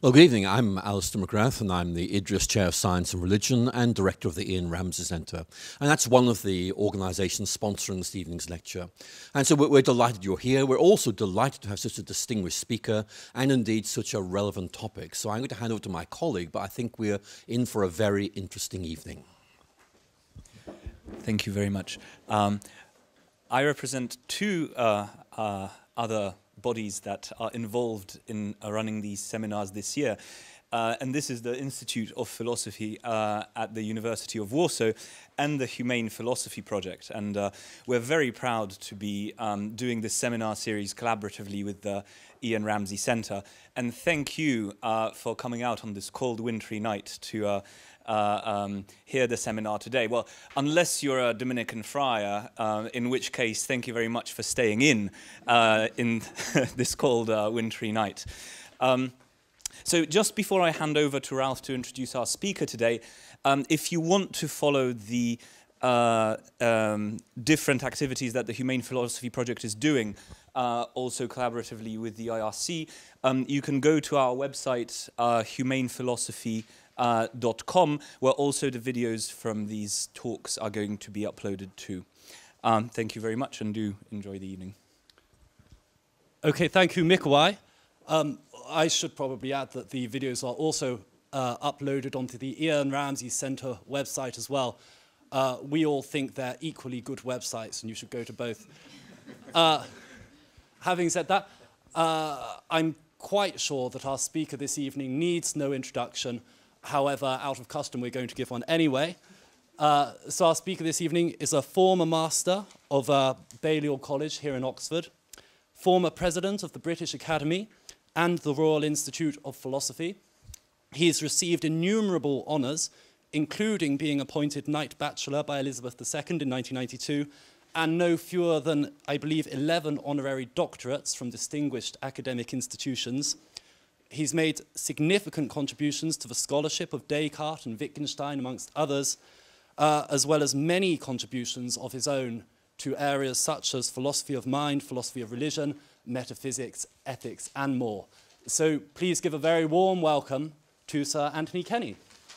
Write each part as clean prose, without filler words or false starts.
Well, good evening. I'm Alistair McGrath, and I'm the Idris Chair of Science and Religion and Director of the Ian Ramsey Centre. And that's one of the organisations sponsoring this evening's lecture. And so we're delighted you're here. We're also delighted to have such a distinguished speaker and indeed such a relevant topic. So I'm going to hand over to my colleague, but I think we're in for a very interesting evening. Thank you very much. I represent two other bodies that are involved in running these seminars this year. And this is the Institute of Philosophy at the University of Warsaw and the Humane Philosophy Project. And we're very proud to be doing this seminar series collaboratively with the Ian Ramsey Centre. And thank you for coming out on this cold, wintry night to hear the seminar today. Well, unless you're a Dominican friar, in which case, thank you very much for staying in this cold, wintry night. So just before I hand over to Ralph to introduce our speaker today, if you want to follow the different activities that the Humane Philosophy Project is doing, also collaboratively with the IRC, you can go to our website, humanephilosophy.com, where also the videos from these talks are going to be uploaded too. Thank you very much, and do enjoy the evening. Okay, thank you, Mikolaj. I should probably add that the videos are also uploaded onto the Ian Ramsey Centre website as well. We all think they're equally good websites, and you should go to both. Having said that, I'm quite sure that our speaker this evening needs no introduction. However, out of custom, we're going to give one anyway. So our speaker this evening is a former master of Balliol College here in Oxford, former president of the British Academy and the Royal Institute of Philosophy. He's received innumerable honours, including being appointed Knight Bachelor by Elizabeth II in 1992, and no fewer than, I believe, 11 honorary doctorates from distinguished academic institutions. He's made significant contributions to the scholarship of Descartes and Wittgenstein, amongst others, as well as many contributions of his own to areas such as philosophy of mind, philosophy of religion, metaphysics, ethics, and more. So please give a very warm welcome to Sir Anthony Kenny.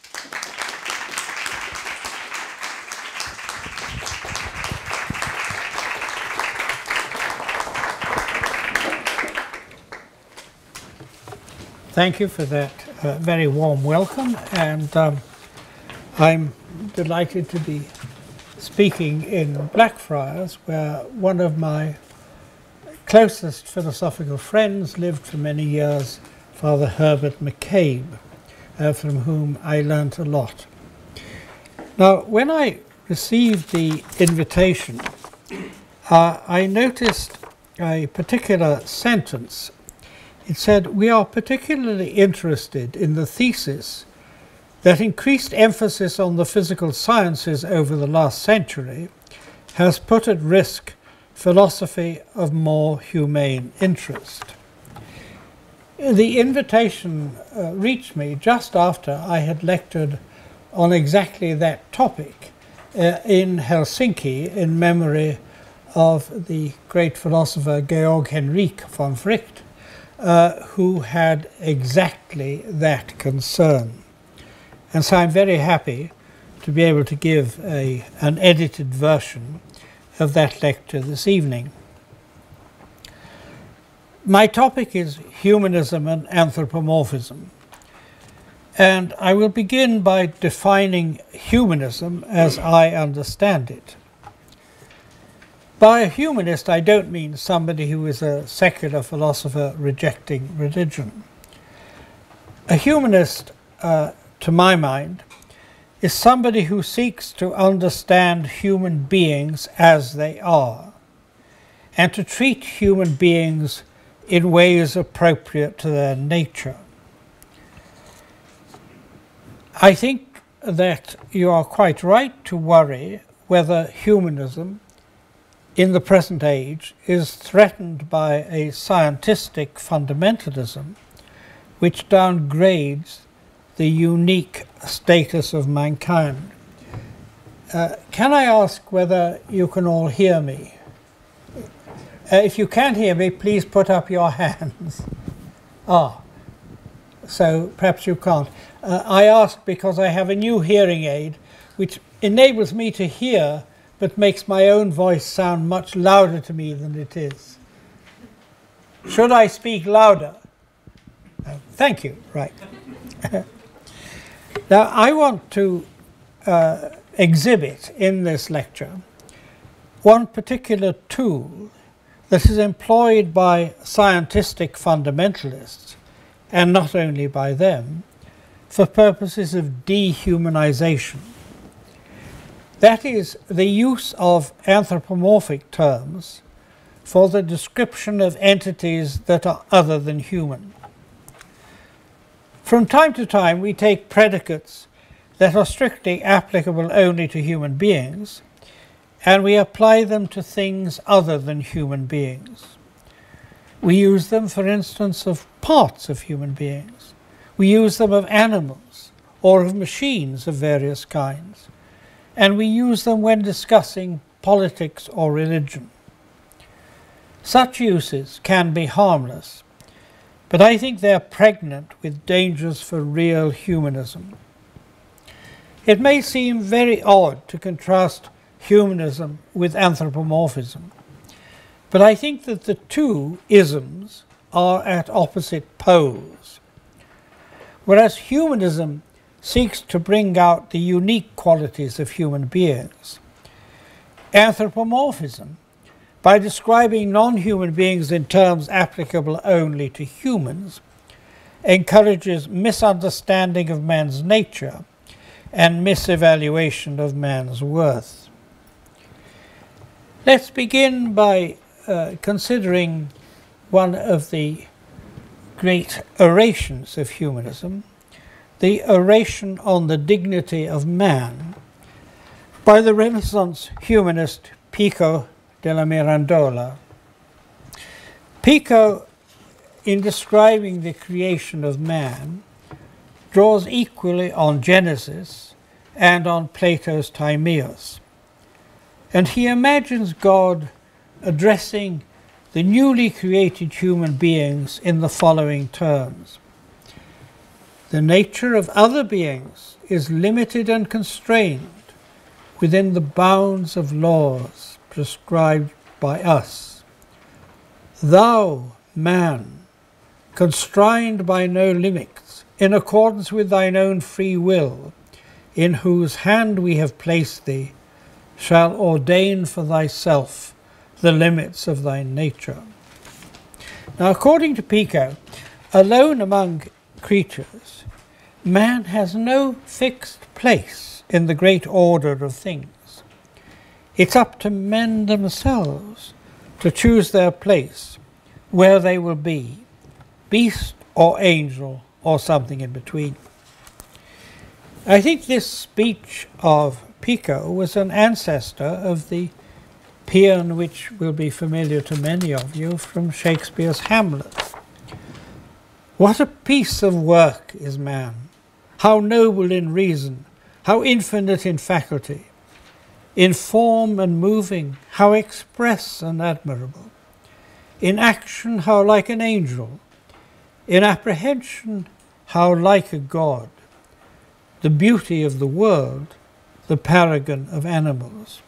Thank you for that very warm welcome, and I'm delighted to be speaking in Blackfriars, where one of my closest philosophical friends lived for many years, Father Herbert McCabe, from whom I learnt a lot. Now, when I received the invitation, I noticed a particular sentence. It said, "We are particularly interested in the thesis that increased emphasis on the physical sciences over the last century has put at risk philosophy of more humane interest." The invitation reached me just after I had lectured on exactly that topic in Helsinki in memory of the great philosopher Georg Henrik von Wright, who had exactly that concern. And so I'm very happy to be able to give an edited version of that lecture this evening. My topic is humanism and anthropomorphism. And I will begin by defining humanism as I understand it. By a humanist, I don't mean somebody who is a secular philosopher rejecting religion. A humanist, to my mind, is somebody who seeks to understand human beings as they are, and to treat human beings in ways appropriate to their nature. I think that you are quite right to worry whether humanism in the present age is threatened by a scientistic fundamentalism which downgrades the unique status of mankind. Can I ask whether you can all hear me? If you can't hear me, please put up your hands. so perhaps you can't. I ask because I have a new hearing aid which enables me to hear but makes my own voice sound much louder to me than it is. Should I speak louder? Thank you. Right. Now, I want to exhibit in this lecture one particular tool that is employed by scientific fundamentalists, and not only by them, for purposes of dehumanization. That is the use of anthropomorphic terms for the description of entities that are other than human. From time to time, we take predicates that are strictly applicable only to human beings, and we apply them to things other than human beings. We use them, for instance, of parts of human beings. We use them of animals or of machines of various kinds. And we use them when discussing politics or religion. Such uses can be harmless, but I think they are pregnant with dangers for real humanism. It may seem very odd to contrast humanism with anthropomorphism, but I think that the two isms are at opposite poles. Whereas humanism seeks to bring out the unique qualities of human beings, anthropomorphism, by describing non-human beings in terms applicable only to humans, encourages misunderstanding of man's nature and misevaluation of man's worth. Let's begin by considering one of the great orations of humanism, the oration on the dignity of man, by the Renaissance humanist Pico della Mirandola. Pico, in describing the creation of man, draws equally on Genesis and on Plato's Timaeus, and he imagines God addressing the newly created human beings in the following terms. The nature of other beings is limited and constrained within the bounds of laws prescribed by us. Thou, man, constrained by no limits, in accordance with thine own free will, in whose hand we have placed thee, shall ordain for thyself the limits of thy nature. Now, according to Pico, alone among creatures, man has no fixed place in the great order of things. It's up to men themselves to choose their place, where they will be, beast or angel or something in between. I think this speech of Pico was an ancestor of the paean which will be familiar to many of you from Shakespeare's Hamlet. What a piece of work is man! How noble in reason, how infinite in faculty, in form and moving, how express and admirable, in action how like an angel, in apprehension how like a god, the beauty of the world, the paragon of animals.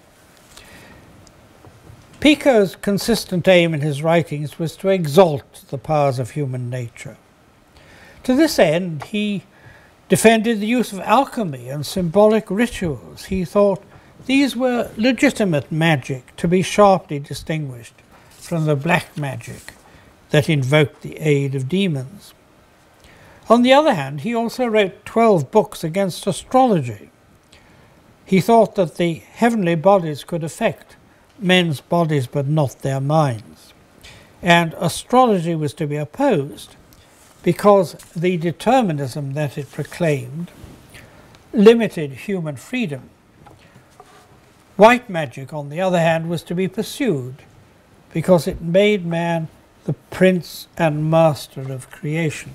Pico's consistent aim in his writings was to exalt the powers of human nature. To this end, he defended the use of alchemy and symbolic rituals. He thought these were legitimate magic to be sharply distinguished from the black magic that invoked the aid of demons. On the other hand, he also wrote 12 books against astrology. He thought that the heavenly bodies could affect men's bodies but not their minds. And astrology was to be opposed because the determinism that it proclaimed limited human freedom. White magic, on the other hand, was to be pursued because it made man the prince and master of creation.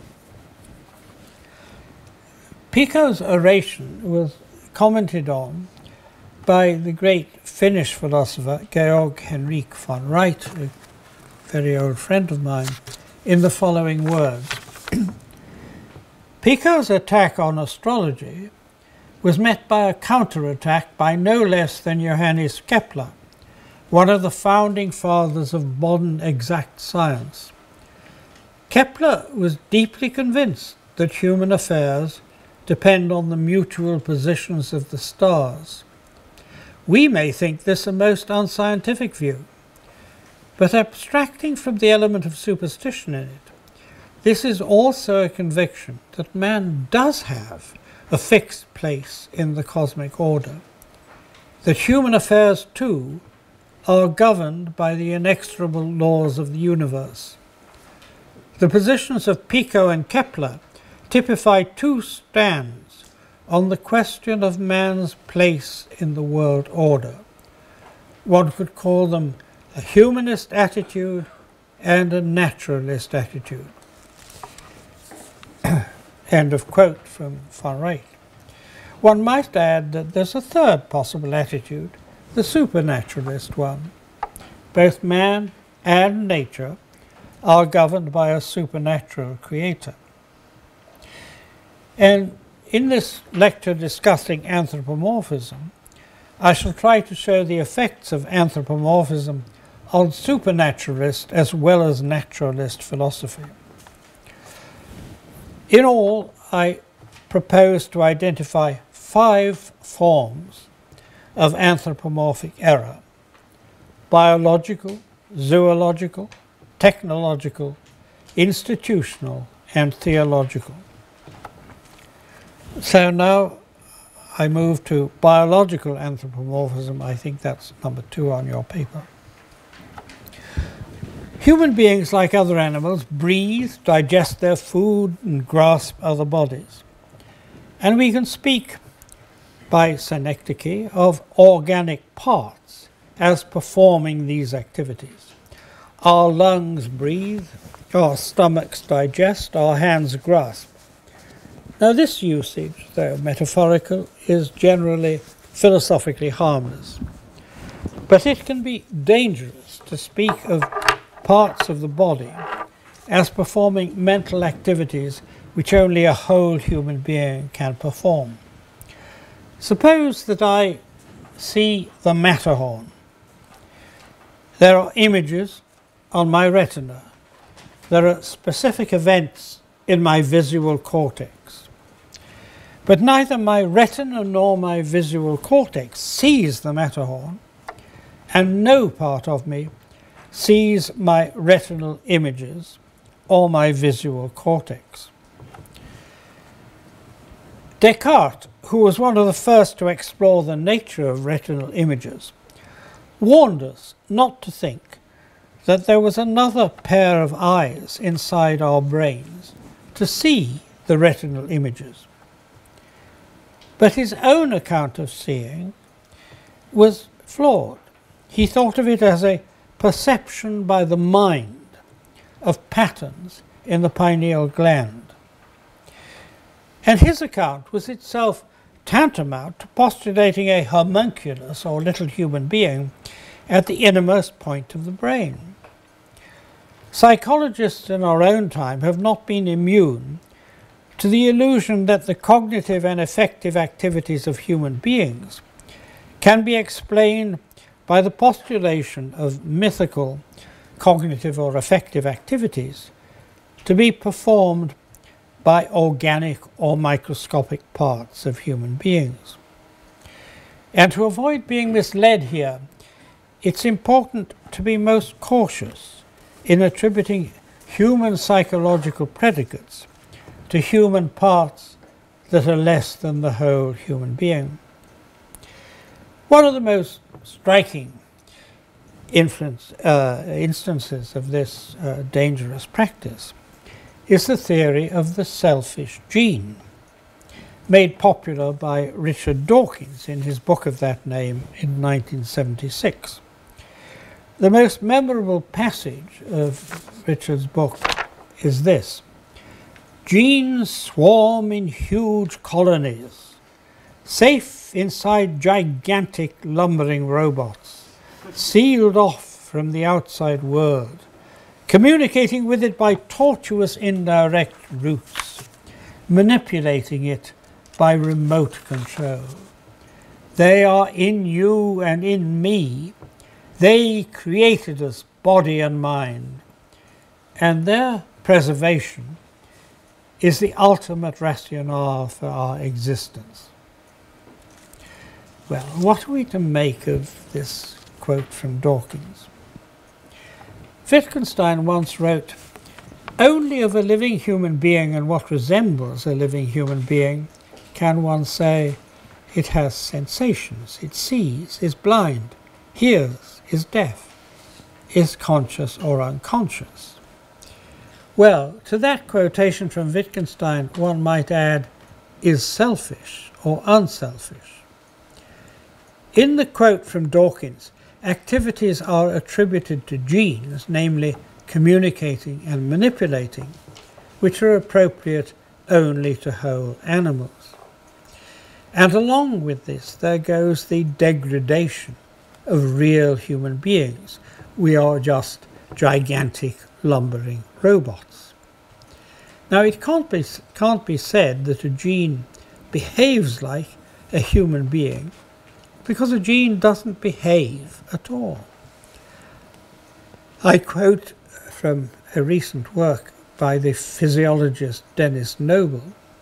Pico's oration was commented on by the great Finnish philosopher Georg Henrik von Wright, a very old friend of mine, in the following words. Pico's attack on astrology was met by a counterattack by no less than Johannes Kepler, one of the founding fathers of modern exact science. Kepler was deeply convinced that human affairs depend on the mutual positions of the stars. We may think this a most unscientific view, but abstracting from the element of superstition in it, this is also a conviction that man does have a fixed place in the cosmic order, that human affairs too are governed by the inexorable laws of the universe. The positions of Pico and Kepler typify two stands on the question of man's place in the world order. One could call them a humanist attitude and a naturalist attitude. End of quote from far right. One might add that there's a third possible attitude, the supernaturalist one. Both man and nature are governed by a supernatural creator. And in this lecture discussing anthropomorphism, I shall try to show the effects of anthropomorphism on supernaturalist as well as naturalist philosophy. In all, I propose to identify 5 forms of anthropomorphic error: biological, zoological, technological, institutional, and theological. So now I move to biological anthropomorphism. I think that's number 2 on your paper. Human beings, like other animals, breathe, digest their food, and grasp other bodies. And we can speak, by synecdoche, of organic parts as performing these activities. Our lungs breathe, our stomachs digest, our hands grasp. Now this usage, though metaphorical, is generally philosophically harmless. But it can be dangerous to speak of parts of the body as performing mental activities which only a whole human being can perform. Suppose that I see the Matterhorn. There are images on my retina. There are specific events in my visual cortex. But neither my retina nor my visual cortex sees the Matterhorn, and no part of me sees my retinal images or my visual cortex. Descartes, who was one of the first to explore the nature of retinal images, warned us not to think that there was another pair of eyes inside our brains to see the retinal images. But his own account of seeing was flawed. He thought of it as a perception by the mind of patterns in the pineal gland. And his account was itself tantamount to postulating a homunculus, or little human being, at the innermost point of the brain. Psychologists in our own time have not been immune to the illusion that the cognitive and affective activities of human beings can be explained by the postulation of mythical cognitive or affective activities to be performed by organic or microscopic parts of human beings. And to avoid being misled here, it's important to be most cautious in attributing human psychological predicates to human parts that are less than the whole human being. One of the most striking instances of this dangerous practice is the theory of the selfish gene, made popular by Richard Dawkins in his book of that name in 1976. The most memorable passage of Richard's book is this: "Genes swarm in huge colonies, safe inside gigantic lumbering robots, sealed off from the outside world, communicating with it by tortuous indirect routes. manipulating it by remote control. They are in you and in me. They created us, body and mind, and their preservation is the ultimate rationale for our existence. Well, what are we to make of this quote from Dawkins? Wittgenstein once wrote, "Only of a living human being and what resembles a living human being can one say it has sensations, it sees, is blind, hears, is deaf, is conscious or unconscious." Well, to that quotation from Wittgenstein, one might add, is selfish or unselfish. In the quote from Dawkins, activities are attributed to genes, namely communicating and manipulating, which are appropriate only to whole animals. And along with this, there goes the degradation of real human beings. We are just gigantic lumbering robots. Now, it can't be said that a gene behaves like a human being, because a gene doesn't behave at all. I quote from a recent work by the physiologist Dennis Noble.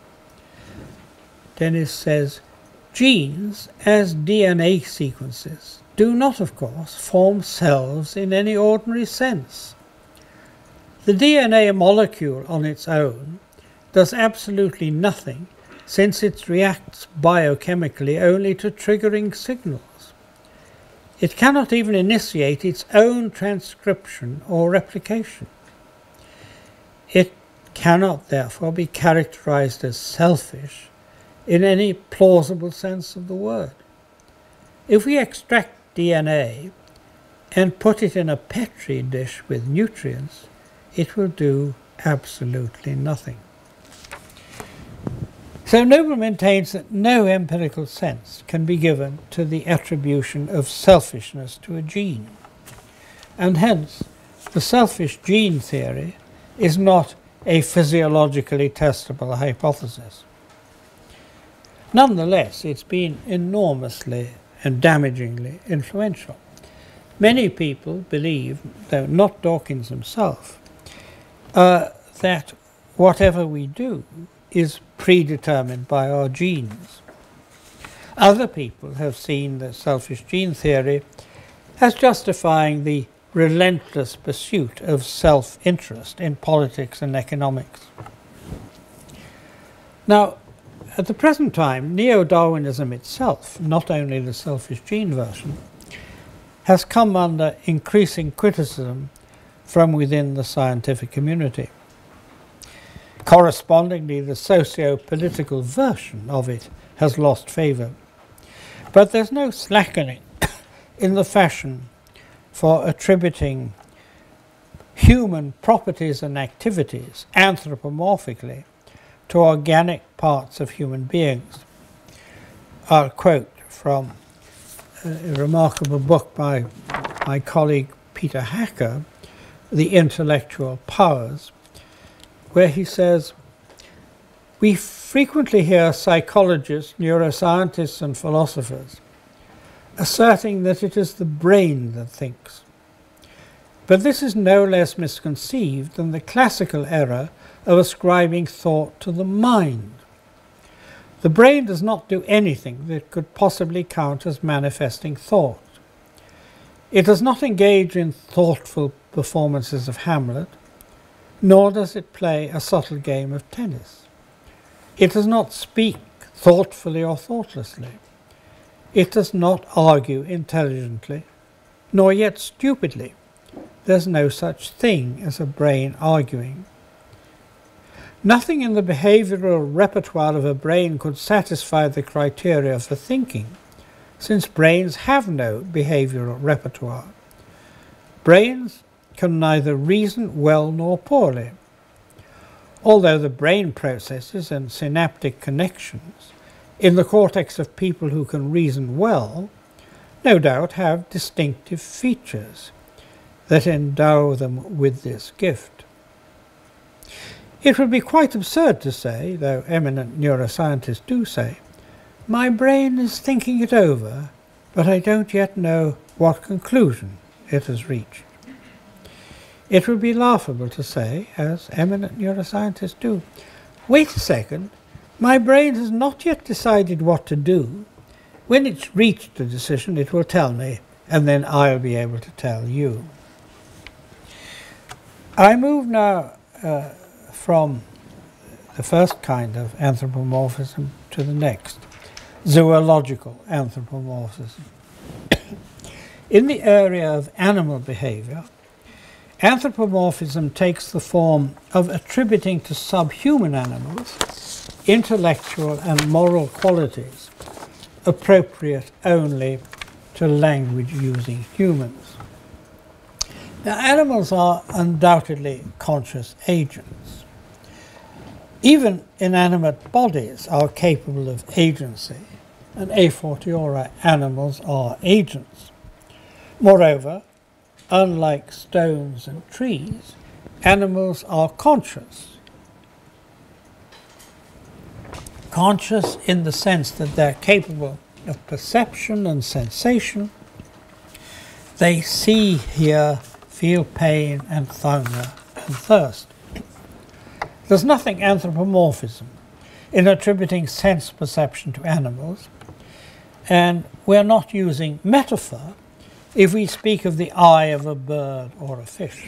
Dennis says, "Genes, as DNA sequences, do not, of course, form selves in any ordinary sense. The DNA molecule on its own does absolutely nothing, since it reacts biochemically only to triggering signals. It cannot even initiate its own transcription or replication. It cannot, therefore, be characterized as selfish in any plausible sense of the word. If we extract DNA and put it in a petri dish with nutrients, it will do absolutely nothing." So Noble maintains that no empirical sense can be given to the attribution of selfishness to a gene, and hence the selfish gene theory is not a physiologically testable hypothesis. Nonetheless, it's been enormously and damagingly influential. Many people believe, though not Dawkins himself, that whatever we do is predetermined by our genes. Other people have seen the selfish gene theory as justifying the relentless pursuit of self-interest in politics and economics. Now, at the present time, Neo-Darwinism itself, not only the selfish gene version, has come under increasing criticism from within the scientific community. Correspondingly, the socio-political version of it has lost favour. But there's no slackening in the fashion for attributing human properties and activities anthropomorphically to organic parts of human beings. I'll quote from a remarkable book by my colleague Peter Hacker, The Intellectual Powers, where he says, "We frequently hear psychologists, neuroscientists and philosophers asserting that it is the brain that thinks. But this is no less misconceived than the classical error of ascribing thought to the mind. The brain does not do anything that could possibly count as manifesting thought. It does not engage in thoughtful performances of Hamlet, nor does it play a subtle game of tennis. It does not speak thoughtfully or thoughtlessly. It does not argue intelligently, nor yet stupidly. There's no such thing as a brain arguing. Nothing in the behavioral repertoire of a brain could satisfy the criteria for thinking, since brains have no behavioral repertoire. Brains can neither reason well nor poorly. Although the brain processes and synaptic connections in the cortex of people who can reason well no doubt have distinctive features that endow them with this gift. It would be quite absurd to say, though eminent neuroscientists do say, my brain is thinking it over, but I don't yet know what conclusion it has reached. It would be laughable to say, as eminent neuroscientists do, wait a second, my brain has not yet decided what to do. When it's reached a decision, it will tell me, and then I'll be able to tell you. I move now from the first kind of anthropomorphism to the next, zoological anthropomorphism. In the area of animal behavior, anthropomorphism takes the form of attributing to subhuman animals intellectual and moral qualities appropriate only to language-using humans. Now, animals are undoubtedly conscious agents. Even inanimate bodies are capable of agency, and a fortiori animals are agents. Moreover, unlike stones and trees, animals are conscious. Conscious in the sense that they're capable of perception and sensation. They see, hear, feel pain and hunger and thirst. There's nothing anthropomorphism in attributing sense perception to animals, and we're not using metaphor if we speak of the eye of a bird or a fish.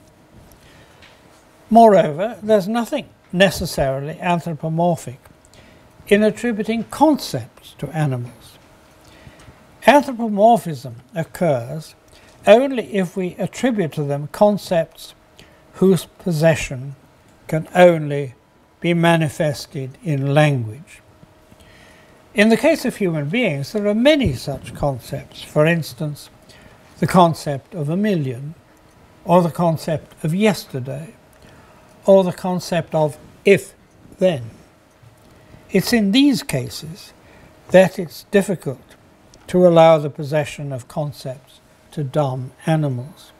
Moreover, there's nothing necessarily anthropomorphic in attributing concepts to animals. Anthropomorphism occurs only if we attribute to them concepts whose possession can only be manifested in language. In the case of human beings, there are many such concepts. For instance, the concept of a million, or the concept of yesterday, or the concept of if-then. It's in these cases that it's difficult to allow the possession of concepts to dumb animals.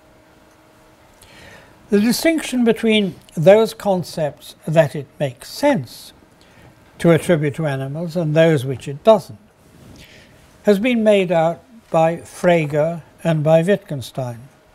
The distinction between those concepts that it makes sense to attribute to animals and those which it doesn't has been made out by Frege and by Wittgenstein.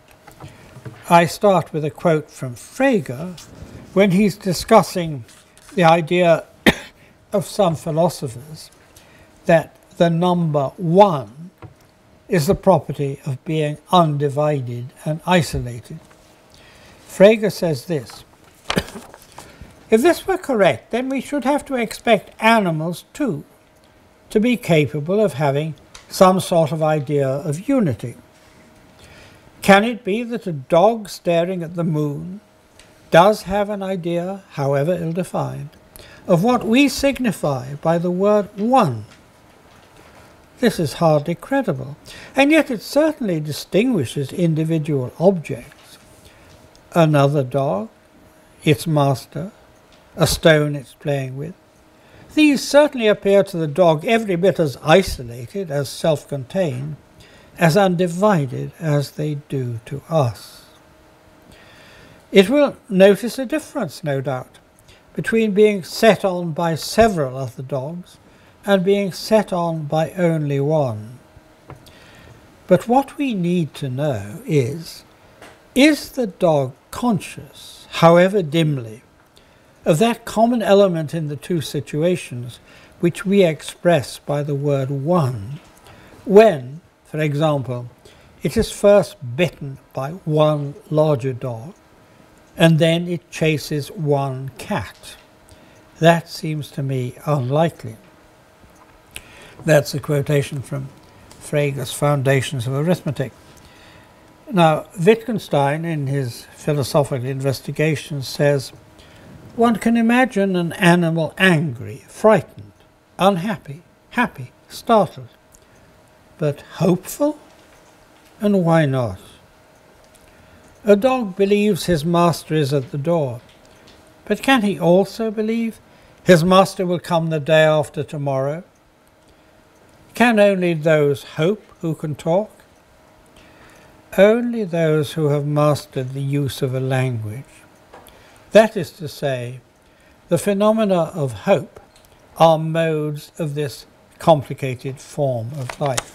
I start with a quote from Frege when he's discussing the idea of some philosophers that the number one is the property of being undivided and isolated. Frege says this: if this were correct, then we should have to expect animals too to be capable of having some sort of idea of unity. Can it be that a dog staring at the moon does have an idea, however ill-defined, of what we signify by the word one? This is hardly credible, and yet it certainly distinguishes individual objects. Another dog, its master, a stone it's playing with. These certainly appear to the dog every bit as isolated, as self-contained, as undivided as they do to us. It will notice a difference, no doubt, between being set on by several other dogs and being set on by only one. But what we need to know is the dog conscious, however dimly, of that common element in the two situations which we express by the word one, when, for example, it is first bitten by one larger dog, and then it chases one cat? That seems to me unlikely. That's a quotation from Frege's Foundations of Arithmetic. Now, Wittgenstein, in his philosophical investigations, says, one can imagine an animal angry, frightened, unhappy, happy, startled, but hopeful? And why not? A dog believes his master is at the door, but can he also believe his master will come the day after tomorrow? Can only those hope who can talk? Only those who have mastered the use of a language, That is to say, the phenomena of hope are modes of this complicated form of life.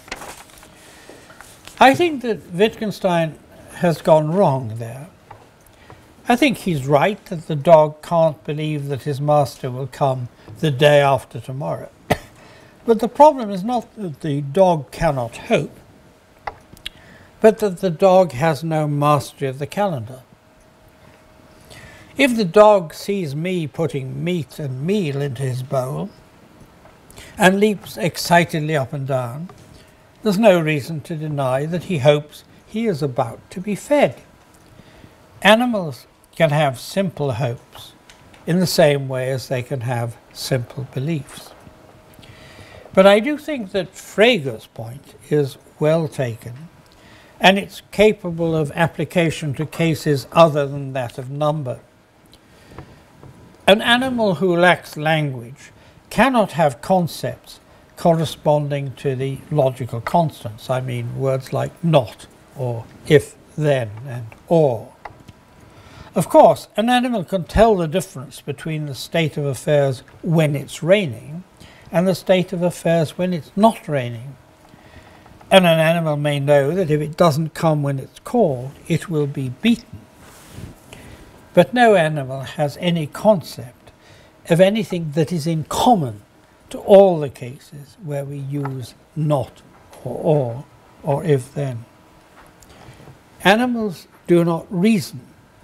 I think that Wittgenstein has gone wrong there. I think he's right that the dog can't believe that his master will come the day after tomorrow. But the problem is not that the dog cannot hope, but that the dog has no mastery of the calendar. If the dog sees me putting meat and meal into his bowl and leaps excitedly up and down, there's no reason to deny that he hopes he is about to be fed. Animals can have simple hopes in the same way as they can have simple beliefs. But I do think that Frege's point is well taken, and it's capable of application to cases other than that of number. An animal who lacks language cannot have concepts corresponding to the logical constants. I mean words like not, or if, then, and or. Of course, an animal can tell the difference between the state of affairs when it's raining and the state of affairs when it's not raining. And an animal may know that if it doesn't come when it's called, it will be beaten. But no animal has any concept of anything that is in common to all the cases where we use not or if then. Animals do not reason.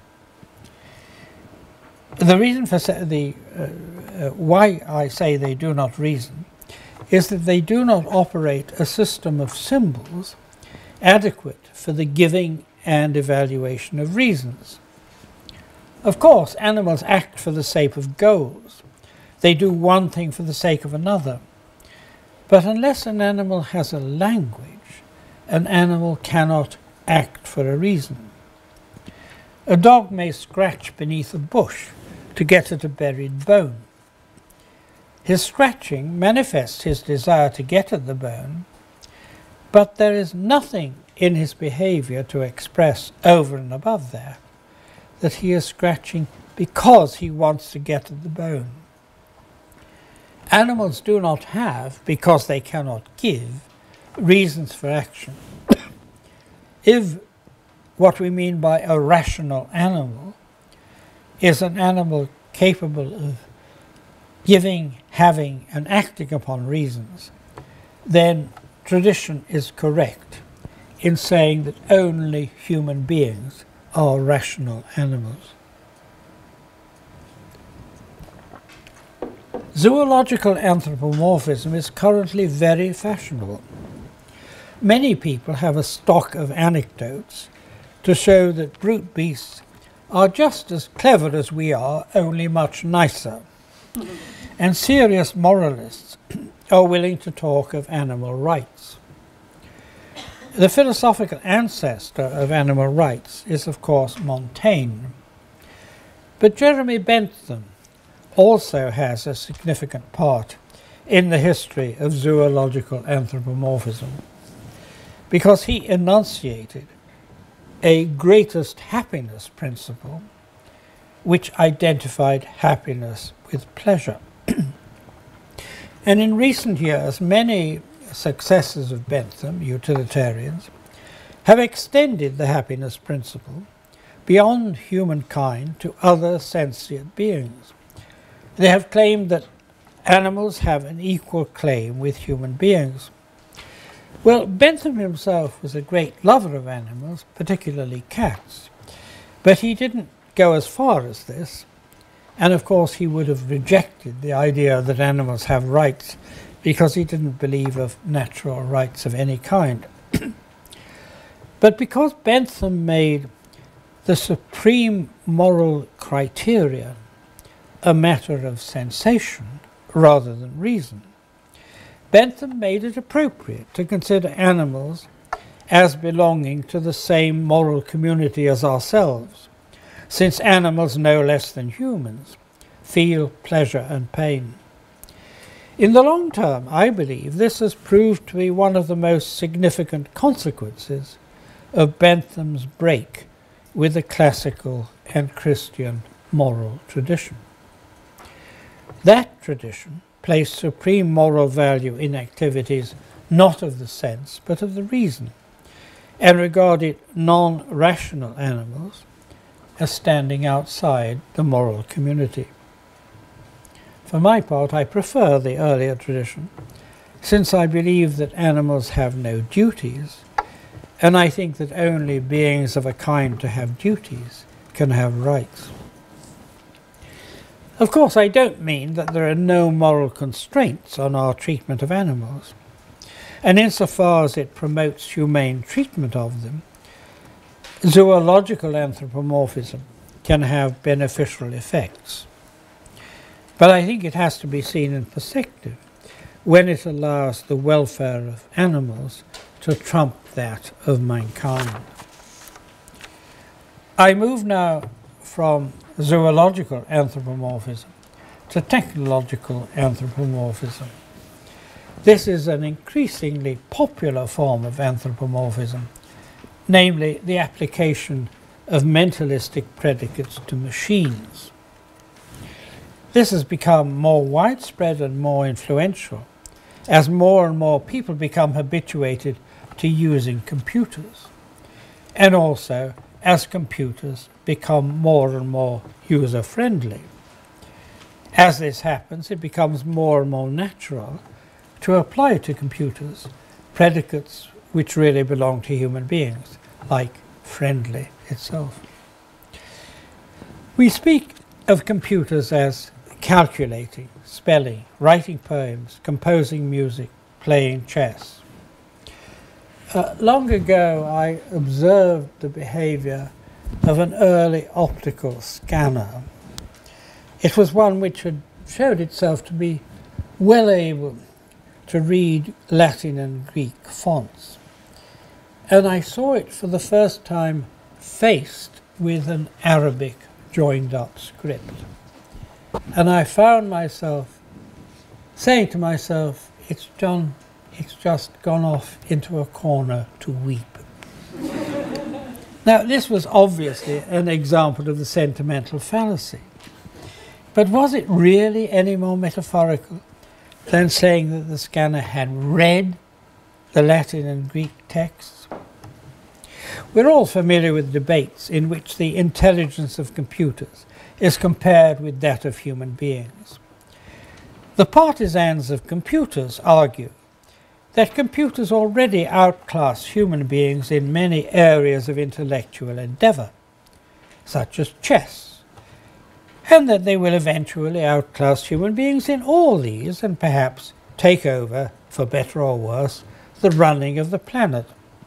The reason for why I say they do not reason is that they do not operate a system of symbols adequate for the giving and evaluation of reasons. Of course, animals act for the sake of goals. They do one thing for the sake of another. But unless an animal has a language, an animal cannot act for a reason. A dog may scratch beneath a bush to get at a buried bone. His scratching manifests his desire to get at the bone, but there is nothing in his behavior to express over and above that he is scratching because he wants to get at the bone. Animals do not have, because they cannot give, reasons for action. If what we mean by a rational animal is an animal capable of giving, having, and acting upon reasons, then tradition is correct in saying that only human beings are rational animals. Zoological anthropomorphism is currently very fashionable. Many people have a stock of anecdotes to show that brute beasts are just as clever as we are, only much nicer. And serious moralists are willing to talk of animal rights. The philosophical ancestor of animal rights is, of course, Montaigne. But Jeremy Bentham also has a significant part in the history of zoological anthropomorphism, because he enunciated a greatest happiness principle which identified happiness with pleasure. And in recent years, many successors of Bentham, utilitarians, have extended the happiness principle beyond humankind to other sentient beings. They have claimed that animals have an equal claim with human beings. Well, Bentham himself was a great lover of animals, particularly cats, but he didn't go as far as this, and of course he would have rejected the idea that animals have rights because he didn't believe of natural rights of any kind. But because Bentham made the supreme moral criterion a matter of sensation rather than reason, Bentham made it appropriate to consider animals as belonging to the same moral community as ourselves, since animals, no less than humans, feel pleasure and pain. In the long term, I believe this has proved to be one of the most significant consequences of Bentham's break with the classical and Christian moral tradition. That tradition placed supreme moral value in activities not of the sense but of the reason, and regarded non-rational animals as standing outside the moral community. For my part, I prefer the earlier tradition, since I believe that animals have no duties, and I think that only beings of a kind to have duties can have rights. Of course, I don't mean that there are no moral constraints on our treatment of animals, and insofar as it promotes humane treatment of them, zoological anthropomorphism can have beneficial effects. But I think it has to be seen in perspective when it allows the welfare of animals to trump that of mankind. I move now from zoological anthropomorphism to technological anthropomorphism. This is an increasingly popular form of anthropomorphism, namely the application of mentalistic predicates to machines. This has become more widespread and more influential as more and more people become habituated to using computers, and also as computers become more and more user-friendly. As this happens, it becomes more and more natural to apply to computers predicates which really belong to human beings, like friendly itself. We speak of computers as calculating, spelling, writing poems, composing music, playing chess. Long ago, I observed the behavior of an early optical scanner. It was one which had showed itself to be well able to read Latin and Greek fonts. And I saw it for the first time faced with an Arabic joined-up script. And I found myself saying to myself, it's just gone off into a corner to weep. Now, this was obviously an example of the sentimental fallacy. But was it really any more metaphorical than saying that the scanner had read the Latin and Greek texts? We're all familiar with debates in which the intelligence of computers is compared with that of human beings. The partisans of computers argue that computers already outclass human beings in many areas of intellectual endeavour, such as chess, and that they will eventually outclass human beings in all these and perhaps take over, for better or worse, the running of the planet.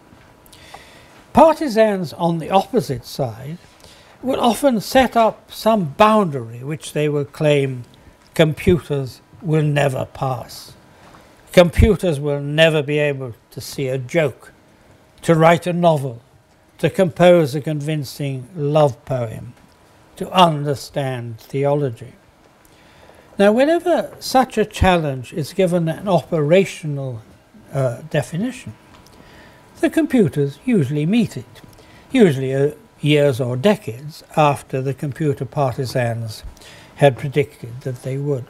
Partisans on the opposite side will often set up some boundary which they will claim computers will never pass. Computers will never be able to see a joke, to write a novel, to compose a convincing love poem, to understand theology. Now, whenever such a challenge is given an operational definition, the computers usually meet it, usually years or decades after the computer partisans had predicted that they would.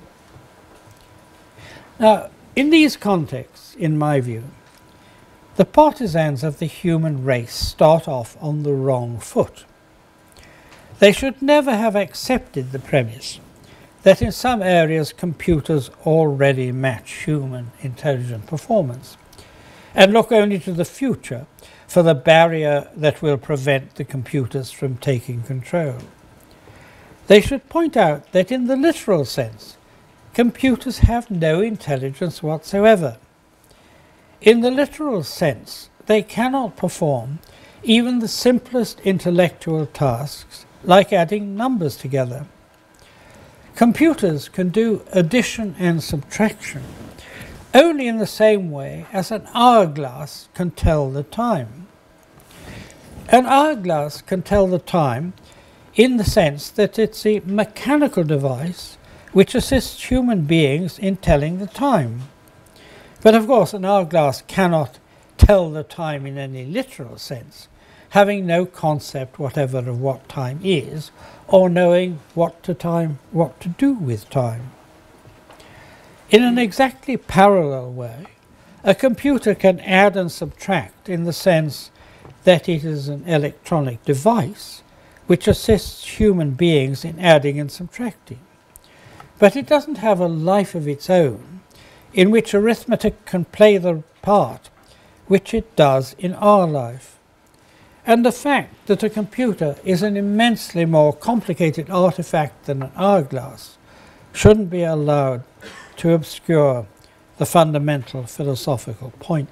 Now, in these contexts, in my view, the partisans of the human race start off on the wrong foot. They should never have accepted the premise that in some areas computers already match human intelligent performance, and look only to the future for the barrier that will prevent the computers from taking control. They should point out that in the literal sense, computers have no intelligence whatsoever. In the literal sense, they cannot perform even the simplest intellectual tasks, like adding numbers together. Computers can do addition and subtraction only in the same way as an hourglass can tell the time. An hourglass can tell the time in the sense that it's a mechanical device which assists human beings in telling the time. But of course, an hourglass cannot tell the time in any literal sense, having no concept whatever of what time is or knowing what to do with time. In an exactly parallel way, a computer can add and subtract in the sense that it is an electronic device which assists human beings in adding and subtracting. But it doesn't have a life of its own in which arithmetic can play the part which it does in our life. And the fact that a computer is an immensely more complicated artifact than an hourglass shouldn't be allowed to obscure the fundamental philosophical point.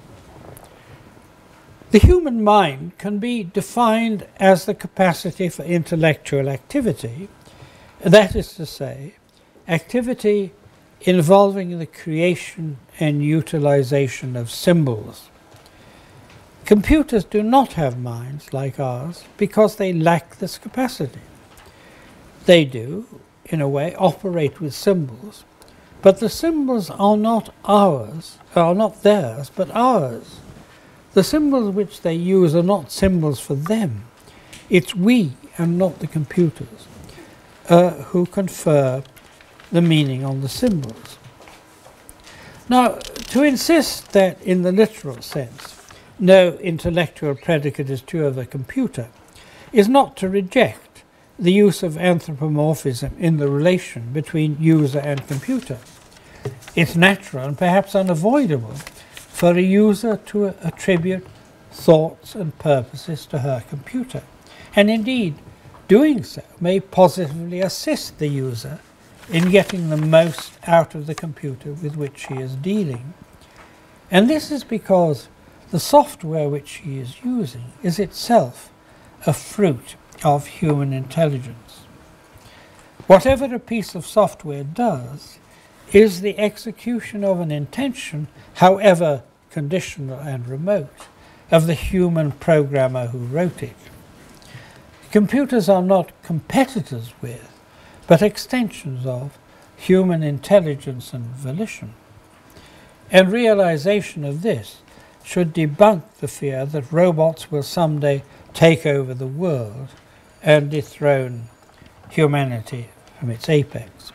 The human mind can be defined as the capacity for intellectual activity, that is to say, activity involving the creation and utilization of symbols. Computers do not have minds like ours because they lack this capacity. They do, in a way, operate with symbols, but the symbols are not theirs, but ours. The symbols which they use are not symbols for them. It's we and not the computers who confer the meaning on the symbols. Now, to insist that in the literal sense no intellectual predicate is true of a computer is not to reject the use of anthropomorphism in the relation between user and computer. It's natural and perhaps unavoidable for a user to attribute thoughts and purposes to her computer, and indeed doing so may positively assist the user in getting the most out of the computer with which she is dealing. And this is because the software which she is using is itself a fruit of human intelligence. Whatever a piece of software does is the execution of an intention, however conditional and remote, of the human programmer who wrote it. Computers are not competitors with, but extensions of, human intelligence and volition. And realization of this should debunk the fear that robots will someday take over the world and dethrone humanity from its apex.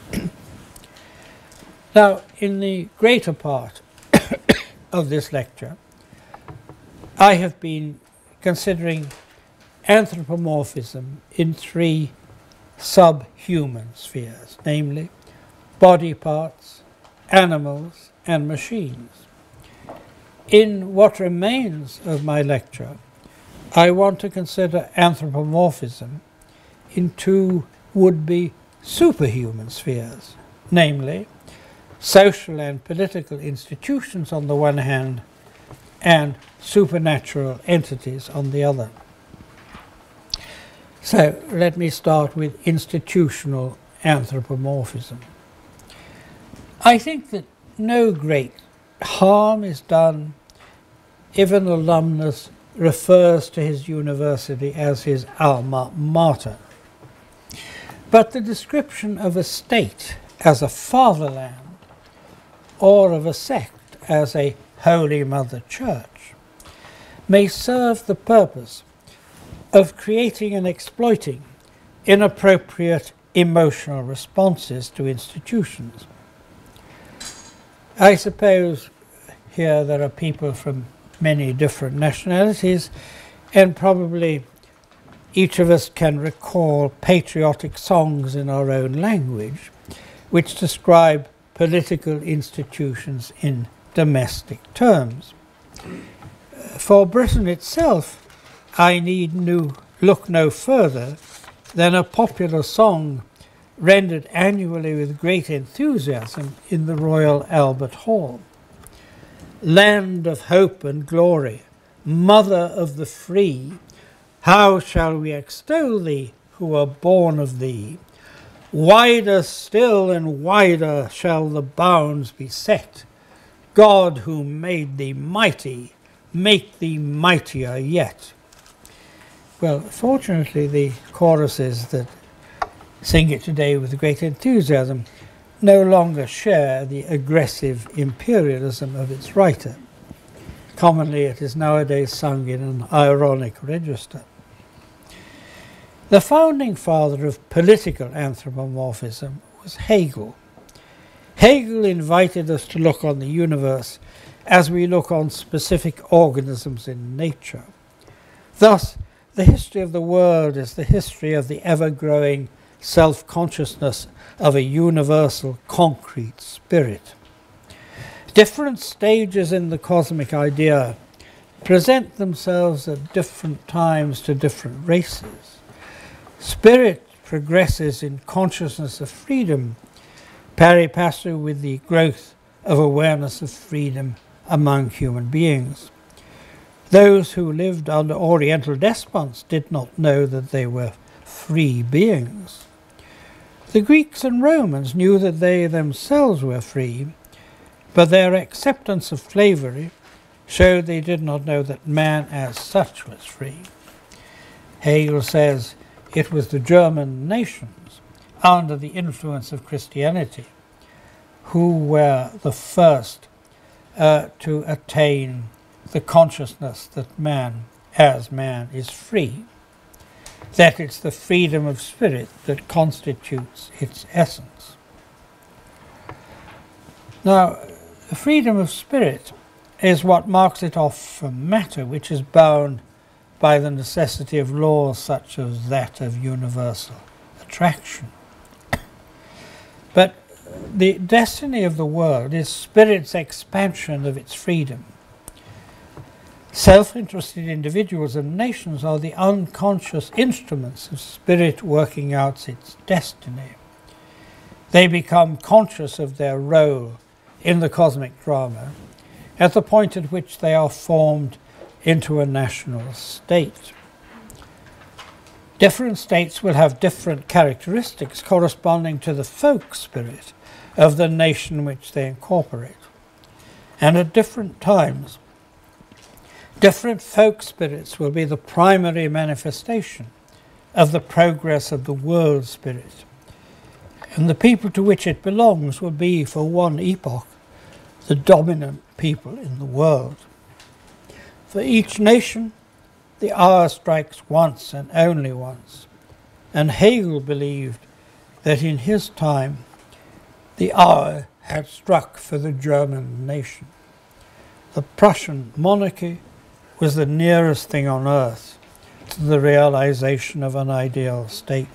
Now, in the greater part of this lecture, I have been considering anthropomorphism in three subhuman spheres, namely body parts, animals, and machines. In what remains of my lecture, I want to consider anthropomorphism in two would-be superhuman spheres, namely social and political institutions on the one hand and supernatural entities on the other. So let me start with institutional anthropomorphism. I think that no great harm is done if an alumnus refers to his university as his alma mater. But the description of a state as a fatherland or of a sect as a Holy Mother Church may serve the purpose of creating and exploiting inappropriate emotional responses to institutions. I suppose here there are people from many different nationalities, and probably each of us can recall patriotic songs in our own language which describe political institutions in domestic terms. For Britain itself, I need look no further than a popular song rendered annually with great enthusiasm in the Royal Albert Hall. Land of hope and glory, mother of the free, how shall we extol thee who are born of thee? Wider still and wider shall the bounds be set. God who made thee mighty, make thee mightier yet. Well, fortunately, the choruses that sing it today with great enthusiasm no longer share the aggressive imperialism of its writer. Commonly, it is nowadays sung in an ironic register. The founding father of political anthropomorphism was Hegel. Hegel invited us to look on the universe as we look on specific organisms in nature. Thus, the history of the world is the history of the ever-growing self-consciousness of a universal concrete spirit. Different stages in the cosmic idea present themselves at different times to different races. Spirit progresses in consciousness of freedom, pari passu with the growth of awareness of freedom among human beings. Those who lived under Oriental despots did not know that they were free beings. The Greeks and Romans knew that they themselves were free, but their acceptance of slavery showed they did not know that man as such was free. Hegel says it was the German nations, under the influence of Christianity, who were the first to attain the consciousness that man as man is free, that it's the freedom of spirit that constitutes its essence. Now, the freedom of spirit is what marks it off from matter, which is bound by the necessity of laws such as that of universal attraction. But the destiny of the world is spirit's expansion of its freedom. Self-interested individuals and nations are the unconscious instruments of spirit working out its destiny. They become conscious of their role in the cosmic drama at the point at which they are formed into a national state. Different states will have different characteristics corresponding to the folk spirit of the nation which they incorporate. And at different times, different folk spirits will be the primary manifestation of the progress of the world spirit. And the people to which it belongs will be, for one epoch, the dominant people in the world. For each nation, the hour strikes once and only once. And Hegel believed that in his time, the hour had struck for the German nation. The Prussian monarchy was the nearest thing on earth to the realization of an ideal state.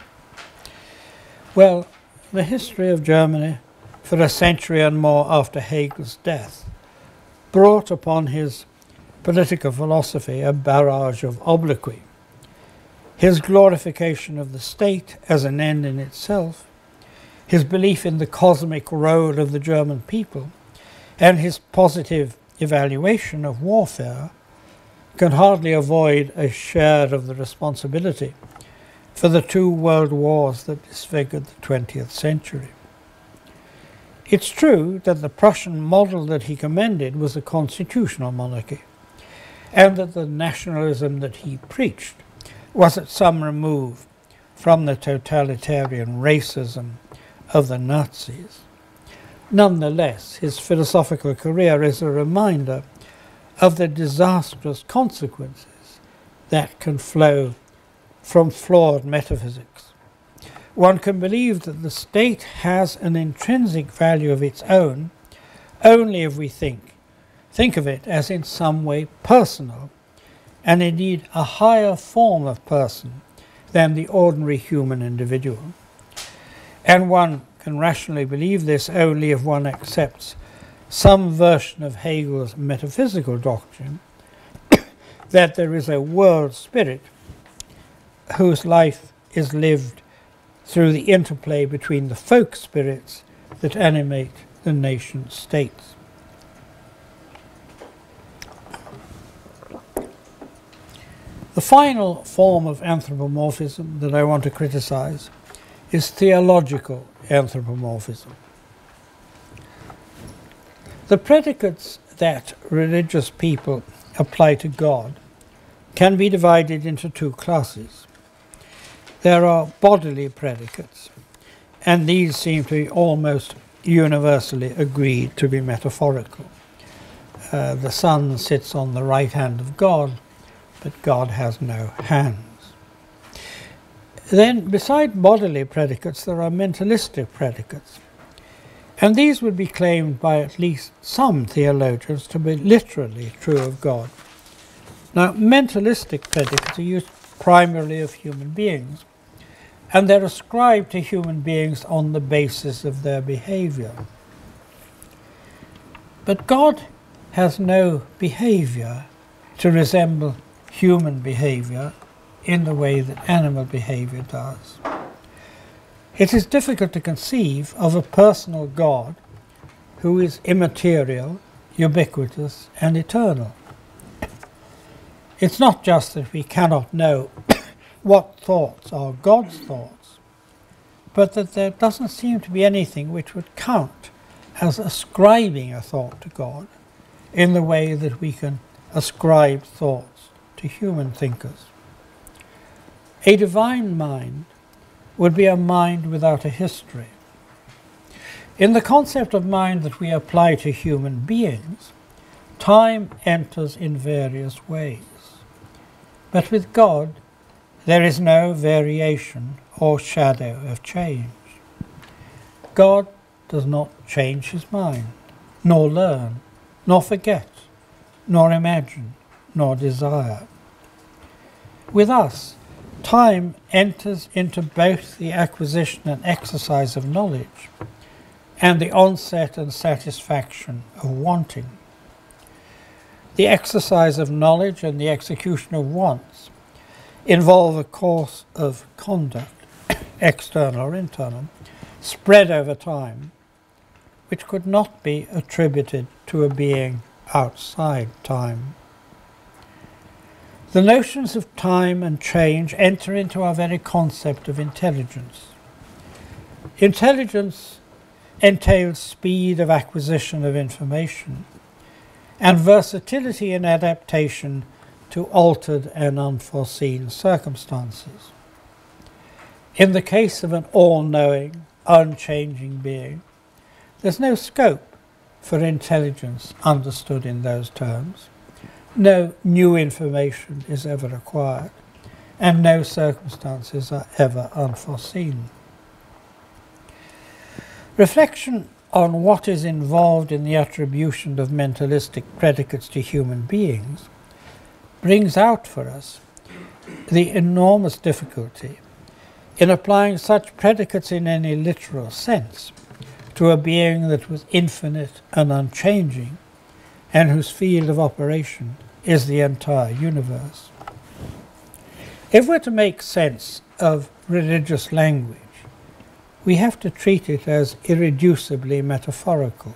Well, the history of Germany, for a century and more after Hegel's death, brought upon his political philosophy a barrage of obloquy. His glorification of the state as an end in itself, his belief in the cosmic role of the German people, and his positive evaluation of warfare can hardly avoid a share of the responsibility for the two world wars that disfigured the 20th century. It's true that the Prussian model that he commended was a constitutional monarchy, and that the nationalism that he preached was at some remove from the totalitarian racism of the Nazis. Nonetheless, his philosophical career is a reminder of the disastrous consequences that can flow from flawed metaphysics. One can believe that the state has an intrinsic value of its own only if we think of it as in some way personal, and indeed a higher form of person than the ordinary human individual. And one can rationally believe this only if one accepts some version of Hegel's metaphysical doctrine that there is a world spirit whose life is lived through the interplay between the folk spirits that animate the nation states. The final form of anthropomorphism that I want to criticize is theological anthropomorphism. The predicates that religious people apply to God can be divided into two classes. There are bodily predicates, and these seem to be almost universally agreed to be metaphorical. The sun sits on the right hand of God, but God has no hands. Then, beside bodily predicates, there are mentalistic predicates. And these would be claimed by at least some theologians to be literally true of God. Now, mentalistic predicates are used primarily of human beings, and they're ascribed to human beings on the basis of their behavior. But God has no behavior to resemble human behavior in the way that animal behavior does. It is difficult to conceive of a personal God who is immaterial, ubiquitous, and eternal. It's not just that we cannot know what thoughts are God's thoughts, but that there doesn't seem to be anything which would count as ascribing a thought to God in the way that we can ascribe thoughts to human thinkers. A divine mind would be a mind without a history. In the concept of mind that we apply to human beings, time enters in various ways. But with God, there is no variation or shadow of change. God does not change his mind, nor learn, nor forget, nor imagine, nor desire. With us, time enters into both the acquisition and exercise of knowledge and the onset and satisfaction of wanting. The exercise of knowledge and the execution of wants involve a course of conduct, external or internal, spread over time, which could not be attributed to a being outside time. The notions of time and change enter into our very concept of intelligence. Intelligence entails speed of acquisition of information and versatility and adaptation to altered and unforeseen circumstances. In the case of an all-knowing, unchanging being, there's no scope for intelligence understood in those terms. No new information is ever acquired, and no circumstances are ever unforeseen. Reflection on what is involved in the attribution of mentalistic predicates to human beings brings out for us the enormous difficulty in applying such predicates in any literal sense to a being that was infinite and unchanging and whose field of operation is the entire universe. If we're to make sense of religious language, we have to treat it as irreducibly metaphorical.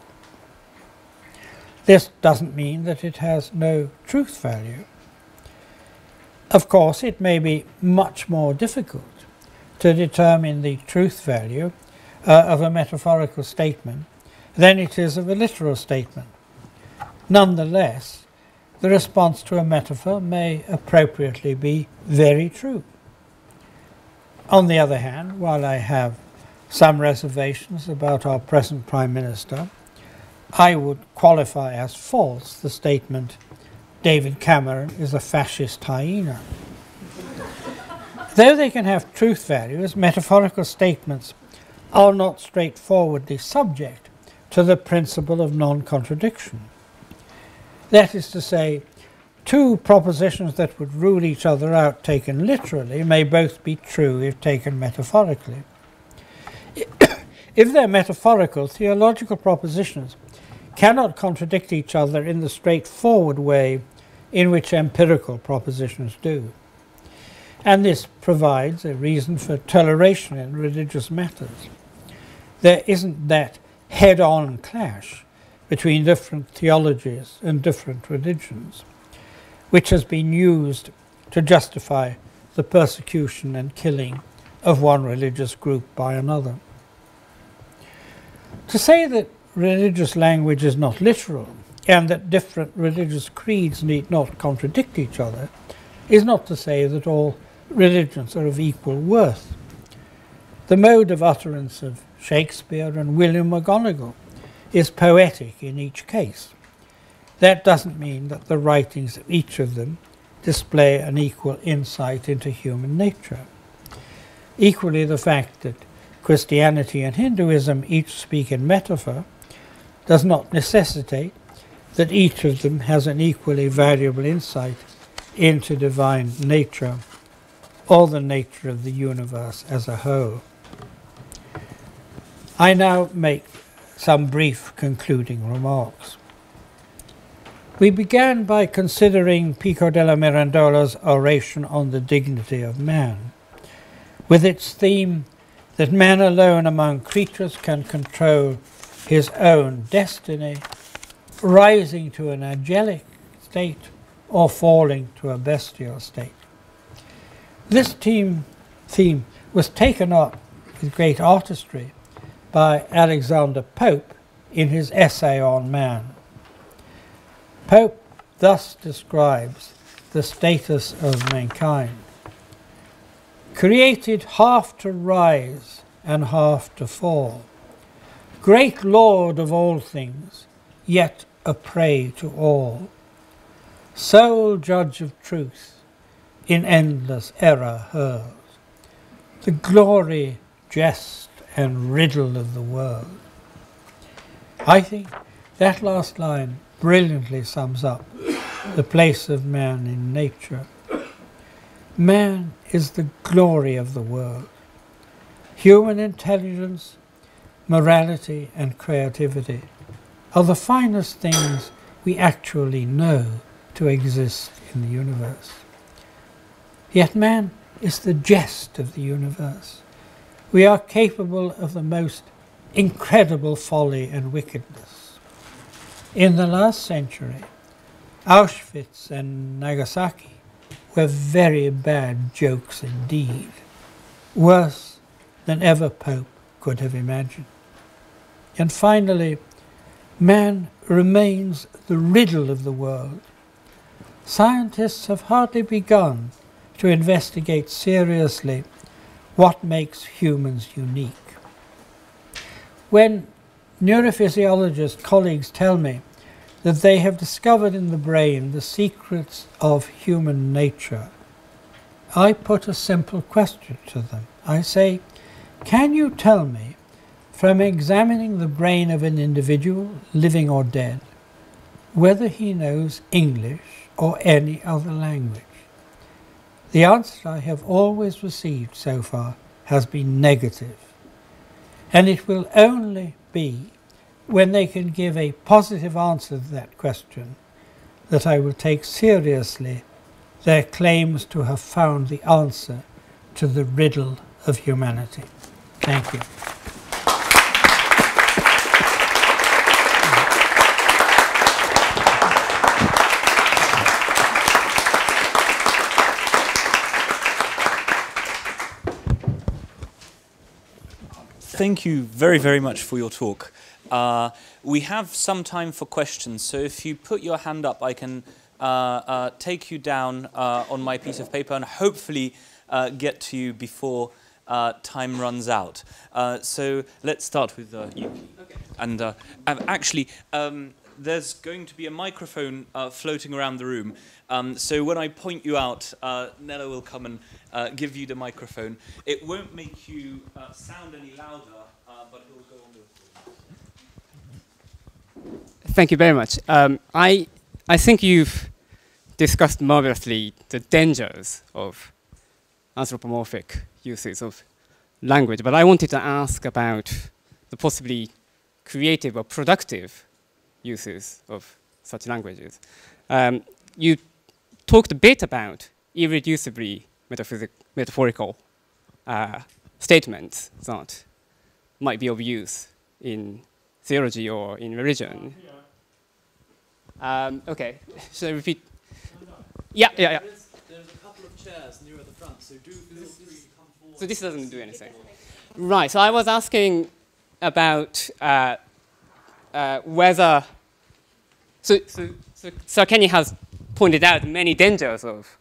This doesn't mean that it has no truth value. Of course, it may be much more difficult to determine the truth value of a metaphorical statement than it is of a literal statement. Nonetheless, the response to a metaphor may appropriately be very true. On the other hand, while I have some reservations about our present Prime Minister, I would qualify as false the statement, David Cameron is a fascist hyena. Though they can have truth value as metaphorical statements are not straightforwardly subject to the principle of non-contradiction. That is to say, two propositions that would rule each other out taken literally may both be true if taken metaphorically. If they're metaphorical, theological propositions cannot contradict each other in the straightforward way in which empirical propositions do. And this provides a reason for toleration in religious matters. There isn't that head-on clash between different theologies and different religions, which has been used to justify the persecution and killing of one religious group by another. To say that religious language is not literal and that different religious creeds need not contradict each other is not to say that all religions are of equal worth. The mode of utterance of Shakespeare and William McGonagall is poetic in each case. That doesn't mean that the writings of each of them display an equal insight into human nature. Equally, the fact that Christianity and Hinduism each speak in metaphor does not necessitate that each of them has an equally valuable insight into divine nature or the nature of the universe as a whole. I now make some brief concluding remarks. We began by considering Pico della Mirandola's oration on the dignity of man, with its theme that man alone among creatures can control his own destiny, rising to an angelic state or falling to a bestial state. This theme was taken up with great artistry by Alexander Pope in his essay on man. Pope thus describes the status of mankind: created half to rise and half to fall, great Lord of all things, yet a prey to all, sole judge of truth, in endless error hurls, the glory, jest, and riddle of the world. I think that last line brilliantly sums up the place of man in nature. Man is the glory of the world. Human intelligence, morality, and creativity are the finest things we actually know to exist in the universe. Yet man is the jest of the universe. We are capable of the most incredible folly and wickedness. In the last century, Auschwitz and Nagasaki were very bad jokes indeed, worse than ever Pope could have imagined. And finally, man remains the riddle of the world. Scientists have hardly begun to investigate seriously what makes humans unique. When neurophysiologist colleagues tell me that they have discovered in the brain the secrets of human nature, I put a simple question to them. I say, can you tell me, from examining the brain of an individual, living or dead, whether he knows English or any other language? The answer I have always received so far has been negative, and it will only be when they can give a positive answer to that question that I will take seriously their claims to have found the answer to the riddle of humanity. Thank you. Thank you very, very much for your talk. We have some time for questions, so if you put your hand up, I can take you down on my piece of paper and hopefully get to you before time runs out. So let's start with you. Okay. And actually, there's going to be a microphone floating around the room. So when I point you out, Nella will come and give you the microphone. It won't make you sound any louder, but it will go on the recording. Thank you very much. I think you've discussed marvelously the dangers of anthropomorphic uses of language, but I wanted to ask about the possibly creative or productive uses of such languages. You talked a bit about irreducibly metaphorical statements that might be of use in theology or in religion. Okay, should I repeat? Yeah. There's a couple of chairs near at the front, so do feel free to come forward. So this doesn't do anything. Right, so I was asking about whether... So Kenny has pointed out many dangers of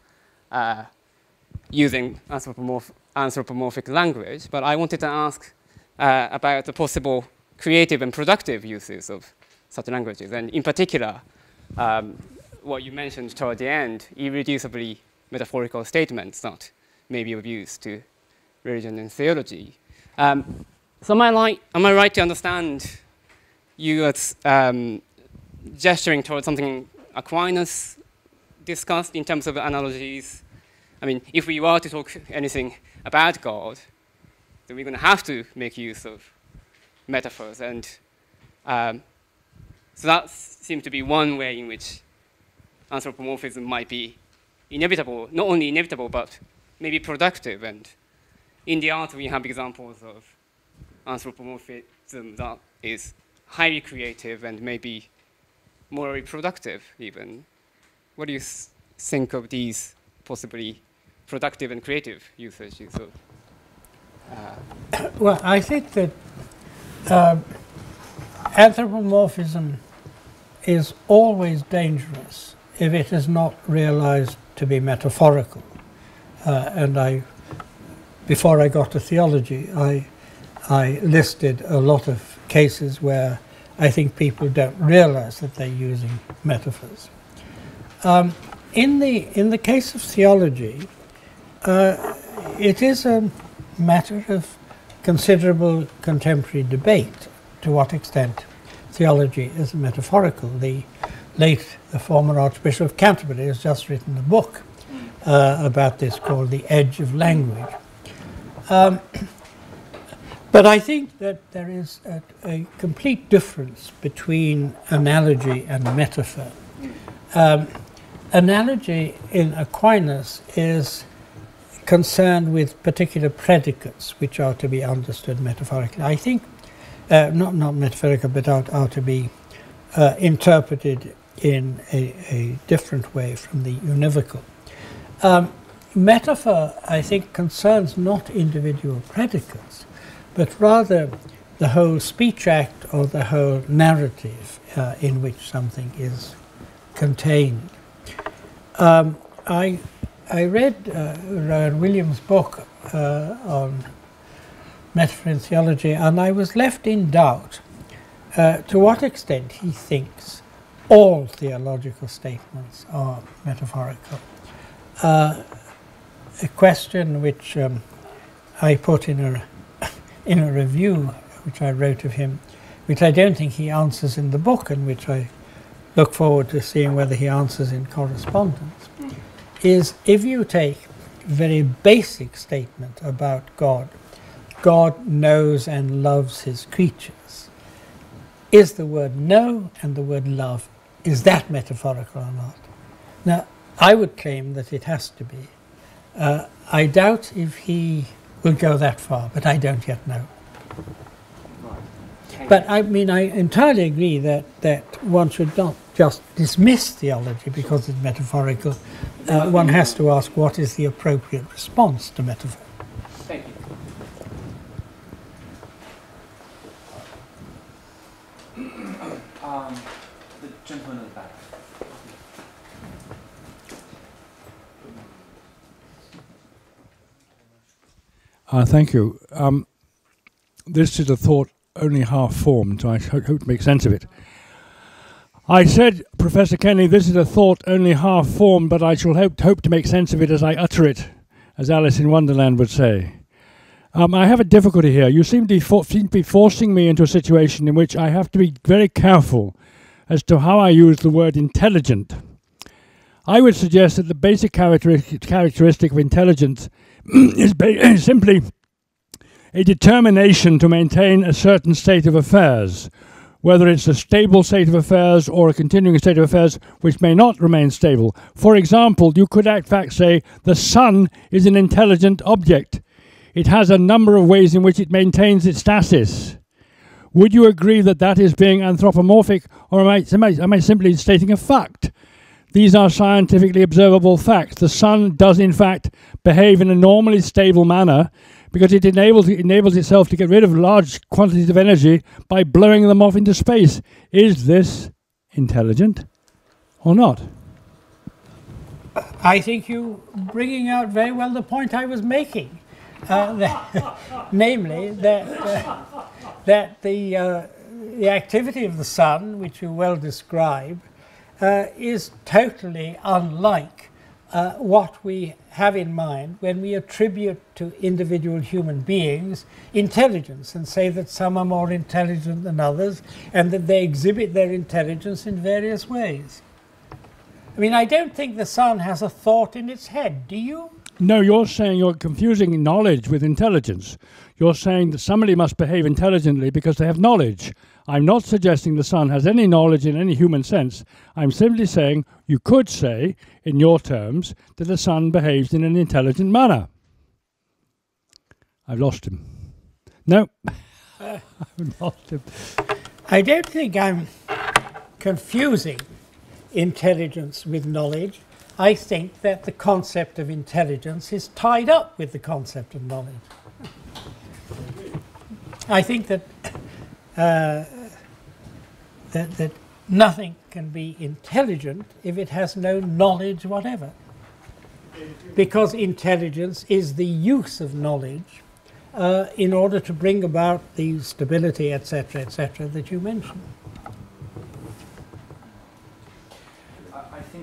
using anthropomorphic language, but I wanted to ask about the possible creative and productive uses of such languages, and in particular, what you mentioned toward the end, irreducibly metaphorical statements that may be of use to religion and theology. So am I right to understand you as gesturing towards something Aquinas discussed in terms of analogies? I mean, if we were to talk anything about God, then we're going to have to make use of metaphors. And so that seems to be one way in which anthropomorphism might be inevitable, not only inevitable, but maybe productive. And in the art, we have examples of anthropomorphism that is highly creative and maybe morally productive, even. What do you think of these possibly productive and creative usages of? Well, I think that anthropomorphism is always dangerous if it is not realized to be metaphorical. Before I got to theology, I listed a lot of cases where I think people don't realize that they're using metaphors. In the case of theology, it is a matter of considerable contemporary debate to what extent theology is metaphorical. The former Archbishop of Canterbury has just written a book about this called The Edge of Language. But I think that there is a complete difference between analogy and metaphor. Analogy in Aquinas is concerned with particular predicates which are to be understood metaphorically. I think, not metaphorical, but are to be interpreted in a different way from the univocal. Metaphor, I think, concerns not individual predicates, but rather the whole speech act or the whole narrative in which something is contained. I read Rowan Williams' book on metaphor in theology, and I was left in doubt to what extent he thinks all theological statements are metaphorical. A question which I put in a review which I wrote of him, which I don't think he answers in the book, and which I look forward to seeing whether he answers in correspondence, is if you take a very basic statement about God, God knows and loves his creatures, is the word know and the word love, is that metaphorical or not? Now, I would claim that it has to be. I doubt if he will go that far, but I don't yet know. But I mean, I entirely agree that one should not just dismiss theology because it's metaphorical. One has to ask what is the appropriate response to metaphor. Thank you. The gentleman in the back. Thank you. This is a thought only half formed, so I hope to make sense of it. I said, Professor Kenny, this is a thought only half formed, but I shall hope to make sense of it as I utter it, as Alice in Wonderland would say. I have a difficulty here. You seem to be forcing me into a situation in which I have to be very careful as to how I use the word intelligent. I would suggest that the basic characteristic of intelligence is simply a determination to maintain a certain state of affairs, whether it's a stable state of affairs or a continuing state of affairs which may not remain stable. For example, you could in fact say the sun is an intelligent object. It has a number of ways in which it maintains its stasis. Would you agree that that is being anthropomorphic, or am I simply stating a fact? These are scientifically observable facts. The sun does in fact behave in a normally stable manner because it enables itself to get rid of large quantities of energy by blowing them off into space. Is this intelligent or not? I think you're bringing out very well the point I was making, namely that the activity of the sun, which you well describe, is totally unlike what we have in mind when we attribute to individual human beings intelligence and say that some are more intelligent than others and that they exhibit their intelligence in various ways. I mean, I don't think the sun has a thought in its head, do you? No, you're saying you're confusing knowledge with intelligence. You're saying that somebody must behave intelligently because they have knowledge. I'm not suggesting the sun has any knowledge in any human sense. I'm simply saying you could say, in your terms, that the sun behaves in an intelligent manner. I've lost him. No, I've lost him. I don't think I'm confusing intelligence with knowledge. I think that the concept of intelligence is tied up with the concept of knowledge. I think that that nothing can be intelligent if it has no knowledge whatever. Because intelligence is the use of knowledge in order to bring about the stability, etc., that you mentioned. I think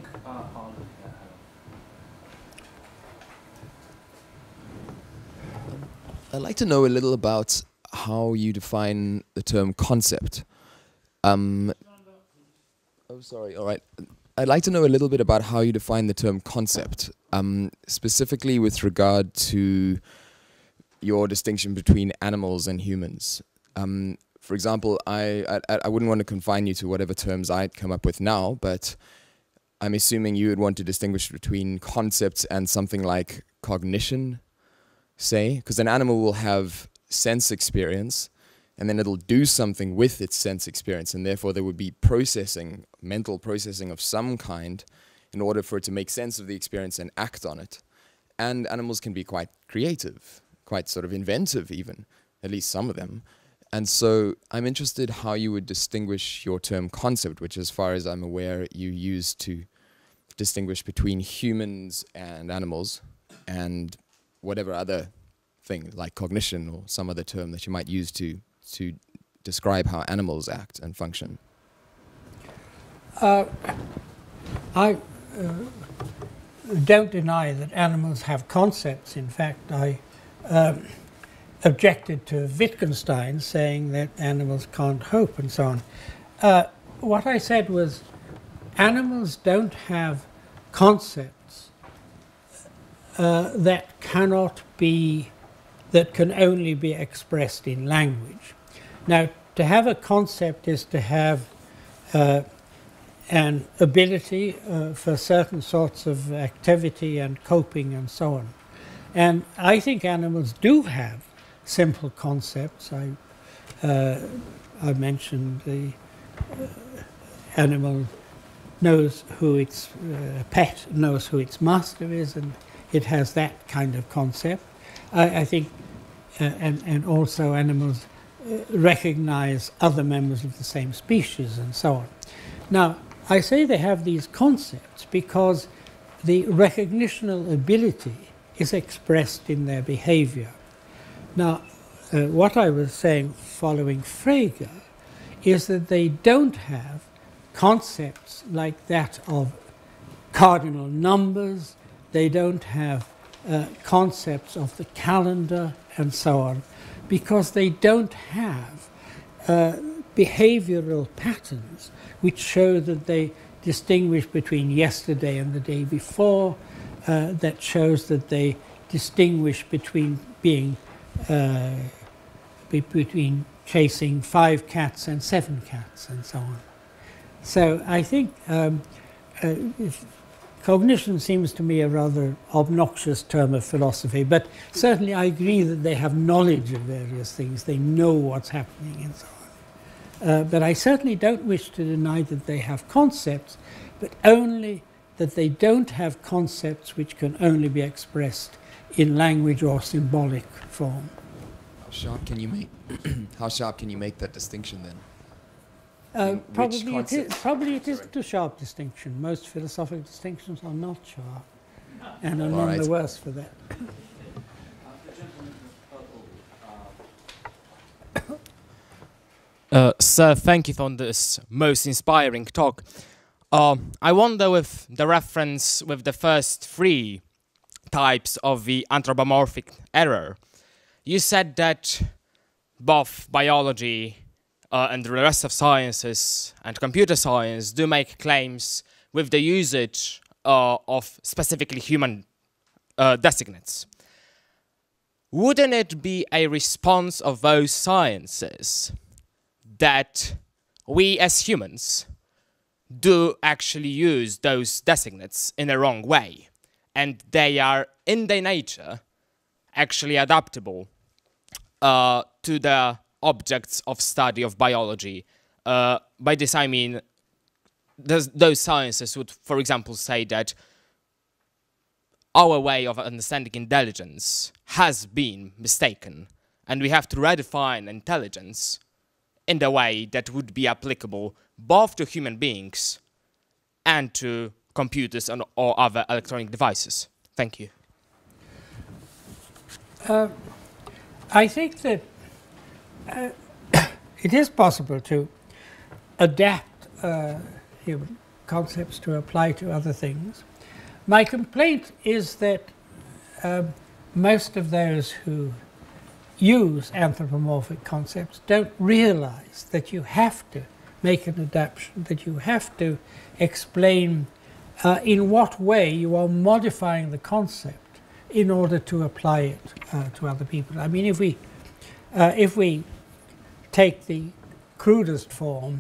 I'd like to know a little about how you define the term concept. Oh, sorry. All right. I'd like to know a little bit about how you define the term concept, specifically with regard to your distinction between animals and humans. For example, I wouldn't want to confine you to whatever terms I'd come up with now, but I'm assuming you would want to distinguish between concepts and something like cognition, say, because an animal will have sense experience, and then it'll do something with its sense experience, and therefore there would be processing, mental processing of some kind in order for it to make sense of the experience and act on it. And animals can be quite creative, quite sort of inventive even, at least some of them. And so I'm interested how you would distinguish your term concept, which as far as I'm aware you use to distinguish between humans and animals and whatever other thing like cognition or some other term that you might use to describe how animals act and function. I don't deny that animals have concepts. In fact, I objected to Wittgenstein saying that animals can't hope and so on. What I said was animals don't have concepts that can only be expressed in language. Now, to have a concept is to have an ability for certain sorts of activity and coping and so on. And I think animals do have simple concepts. I mentioned the animal knows who its pet knows who its master is, and it has that kind of concept. I think, and also animals recognize other members of the same species and so on. Now, I say they have these concepts because the recognitional ability is expressed in their behavior. Now, what I was saying following Frege is that they don't have concepts like that of cardinal numbers, they don't have concepts of the calendar and so on, because they don't have behavioral patterns which show that they distinguish between yesterday and the day before, that shows that they distinguish between between chasing 5 cats and 7 cats and so on. So I think cognition seems to me a rather obnoxious term of philosophy, but certainly I agree that they have knowledge of various things, they know what's happening and so on. But I certainly don't wish to deny that they have concepts, but only that they don't have concepts which can only be expressed in language or symbolic form. How sharp can you make that distinction then? Probably it isn't a sharp distinction. Most philosophical distinctions are not sharp, and are none the worse for that. Sir, thank you for this most inspiring talk. I wonder with the reference with the first three types of the anthropomorphic error. You said that both biology and the rest of sciences and computer science do make claims with the usage of specifically human designates. Wouldn't it be a response of those sciences that we as humans do actually use those designates in a wrong way, and they are in their nature actually adaptable to the objects of study of biology? By this I mean those sciences would, for example, say that our way of understanding intelligence has been mistaken, and we have to redefine intelligence in the way that would be applicable both to human beings and to computers or other electronic devices. Thank you. I think that it is possible to adapt human concepts to apply to other things. My complaint is that most of those who use anthropomorphic concepts don't realize that you have to make an adaptation, that you have to explain in what way you are modifying the concept in order to apply it to other people. I mean, if we take the crudest form,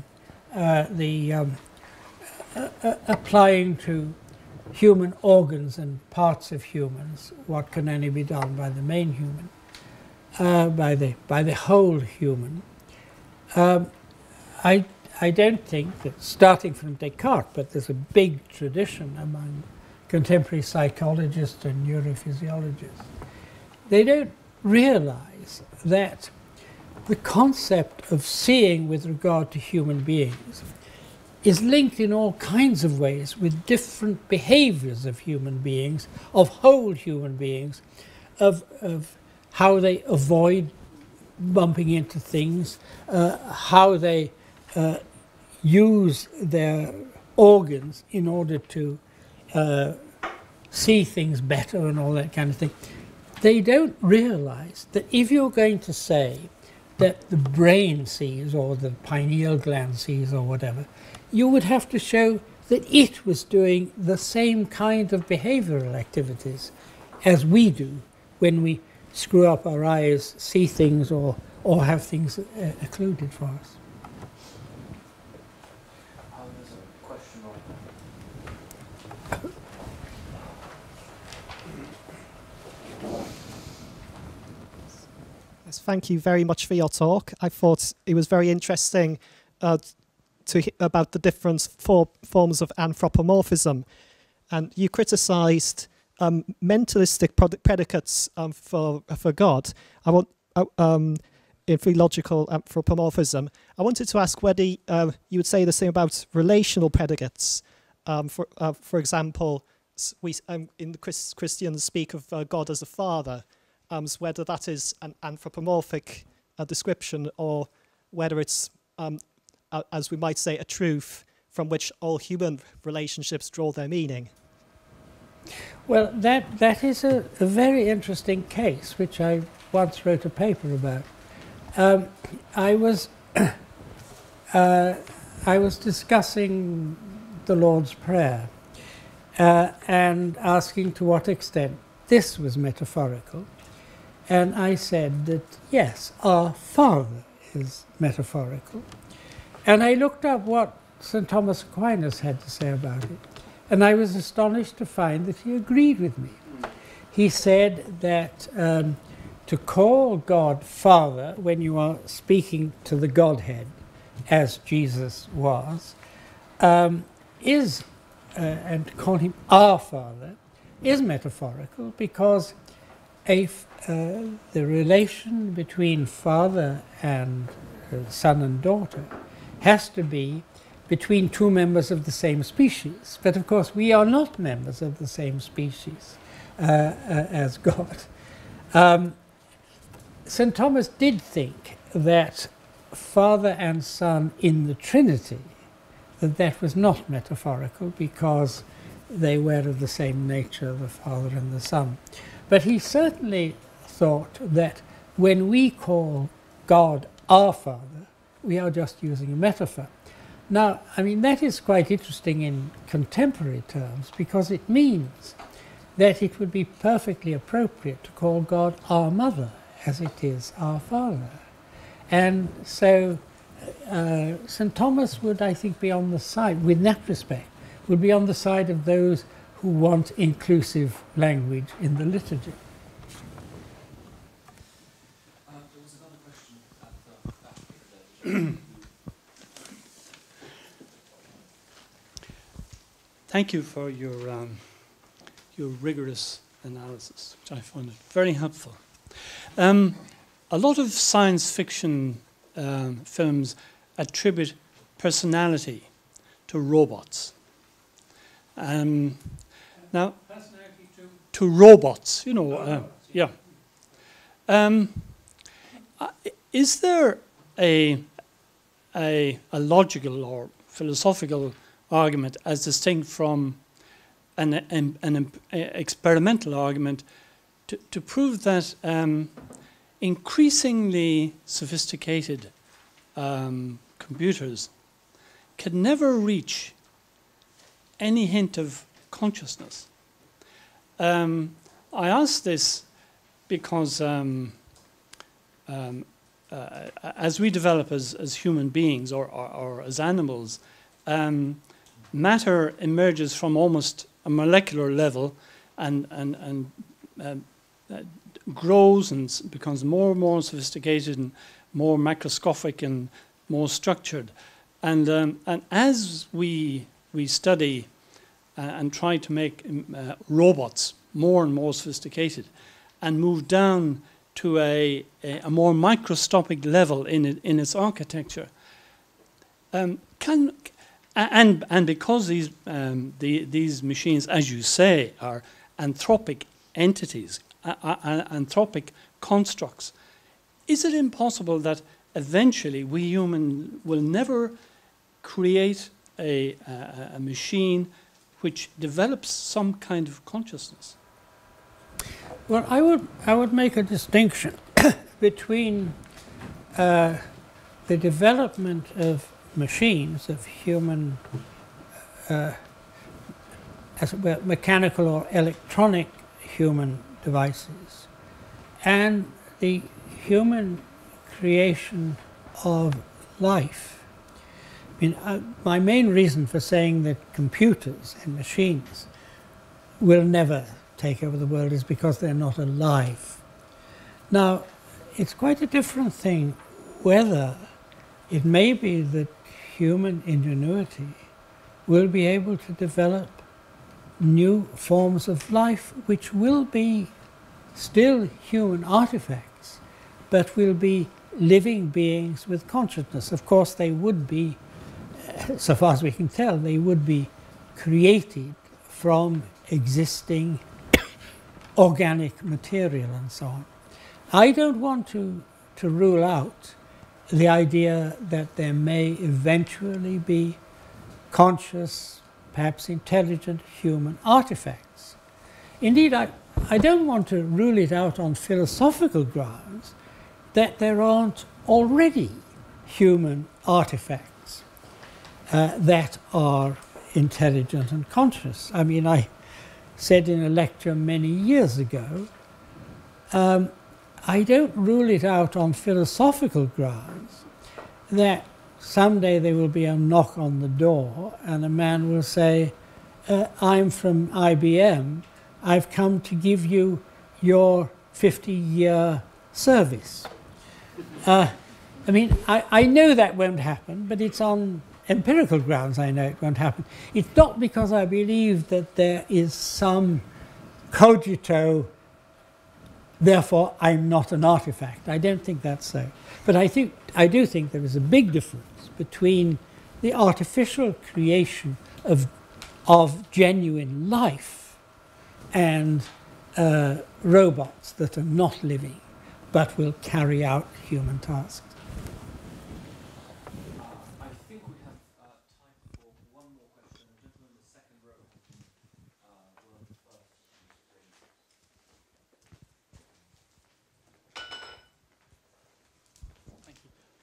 applying to human organs and parts of humans what can only be done by the main human, by the whole human. I don't think that, starting from Descartes, but there's a big tradition among contemporary psychologists and neurophysiologists, they don't realize that the concept of seeing with regard to human beings is linked in all kinds of ways with different behaviors of human beings, of whole human beings, of how they avoid bumping into things, how they use their organs in order to see things better and all that kind of thing. They don't realize that if you're going to say that the brain sees or the pineal gland sees or whatever, you would have to show that it was doing the same kind of behavioral activities as we do when we screw up our eyes, see things, or have things occluded for us. There's a question Yes, thank you very much for your talk. I thought it was very interesting about the different forms of anthropomorphism, and you criticised mentalistic predicates for God. I want in theological anthropomorphism. I wanted to ask whether you would say the same about relational predicates. For example, we in the Christians speak of God as a father. Whether that is an anthropomorphic description or whether it's, as we might say, a truth from which all human relationships draw their meaning. Well, that is a very interesting case, which I once wrote a paper about. I was discussing the Lord's Prayer and asking to what extent this was metaphorical. And I said that, yes, our Father is metaphorical. And I looked up what St. Thomas Aquinas had to say about it. And I was astonished to find that he agreed with me. He said that to call God Father when you are speaking to the Godhead, as Jesus was, and to call him our Father, is metaphorical because the relation between father and son and daughter has to be between two members of the same species. But of course we are not members of the same species as God. St. Thomas did think that Father and Son in the Trinity that that was not metaphorical because they were of the same nature, the Father and the Son. But he certainly thought that when we call God our Father, we are just using a metaphor. Now, I mean, that is quite interesting in contemporary terms because it means that it would be perfectly appropriate to call God our Mother as it is our Father. And so St. Thomas would, I think, be on the side, with that respect, would be on the side of those who want inclusive language in the liturgy. There was another question at the back. Thank you for your rigorous analysis, which I found very helpful. A lot of science fiction films attribute personality to robots. Now, to robots, you know, yeah. Is there a logical or philosophical argument as distinct from an experimental argument to prove that increasingly sophisticated computers can never reach any hint of consciousness? I ask this because as we develop as human beings or as animals, matter emerges from almost a molecular level and grows and becomes more and more sophisticated and more macroscopic and more structured. And as we study and try to make robots more and more sophisticated and move down to a more microscopic level in its architecture, and because these machines, as you say, are anthropic entities, anthropic constructs, is it impossible that eventually we humans will never create a machine which develops some kind of consciousness? Well, I would make a distinction between the development of machines, of human, as it were, mechanical or electronic human devices, and the human creation of life. I mean, my main reason for saying that computers and machines will never take over the world is because they're not alive. Now, it's quite a different thing whether it may be that human ingenuity will be able to develop new forms of life which will be still human artifacts, but will be living beings with consciousness. Of course, they would be, so far as we can tell, they would be created from existing organic material and so on. I don't want to rule out the idea that there may eventually be conscious, perhaps intelligent human artifacts. Indeed, I don't want to rule it out on philosophical grounds that there aren't already human artifacts that are intelligent and conscious. I mean, I said in a lecture many years ago, I don't rule it out on philosophical grounds that someday there will be a knock on the door and a man will say, I'm from IBM, I've come to give you your 50-year service. I mean, I know that won't happen, but it's on empirical grounds I know it won't happen. It's not because I believe that there is some cogito, therefore I'm not an artifact. I don't think that's so. But I do think there is a big difference between the artificial creation of genuine life and robots that are not living but will carry out human tasks. I think we have time for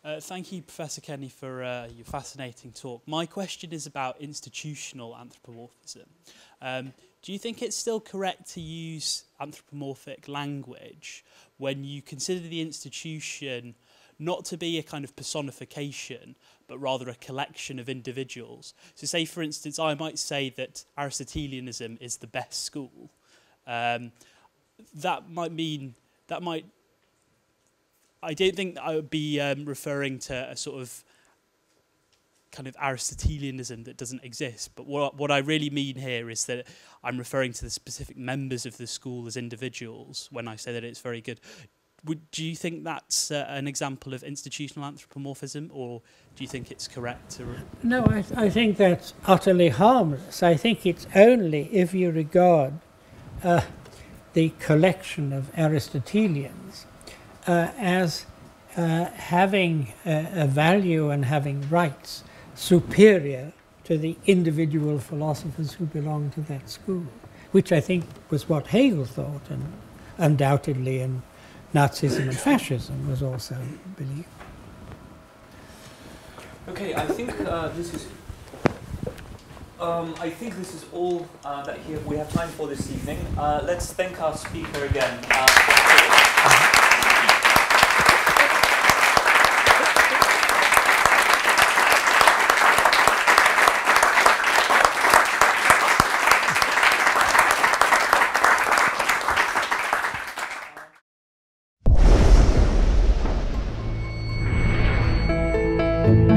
Thank you, Professor Kenny, for your fascinating talk. My question is about institutional anthropomorphism. Do you think it's still correct to use anthropomorphic language when you consider the institution not to be a kind of personification, but rather a collection of individuals? So say, for instance, I might say that Aristotelianism is the best school. That might I don't think I would be referring to a sort of kind of Aristotelianism that doesn't exist. But what I really mean here is that I'm referring to the specific members of the school as individuals when I say that it's very good. Do you think that's an example of institutional anthropomorphism, or do you think it's correct? No, I think that's utterly harmless. I think it's only if you regard the collection of Aristotelians as having a value and having rights superior to the individual philosophers who belong to that school, which I think was what Hegel thought, and undoubtedly in Nazism and fascism was also believed. Okay, I think this is. I think this is all that we have time for this evening. Let's thank our speaker again. Thank you.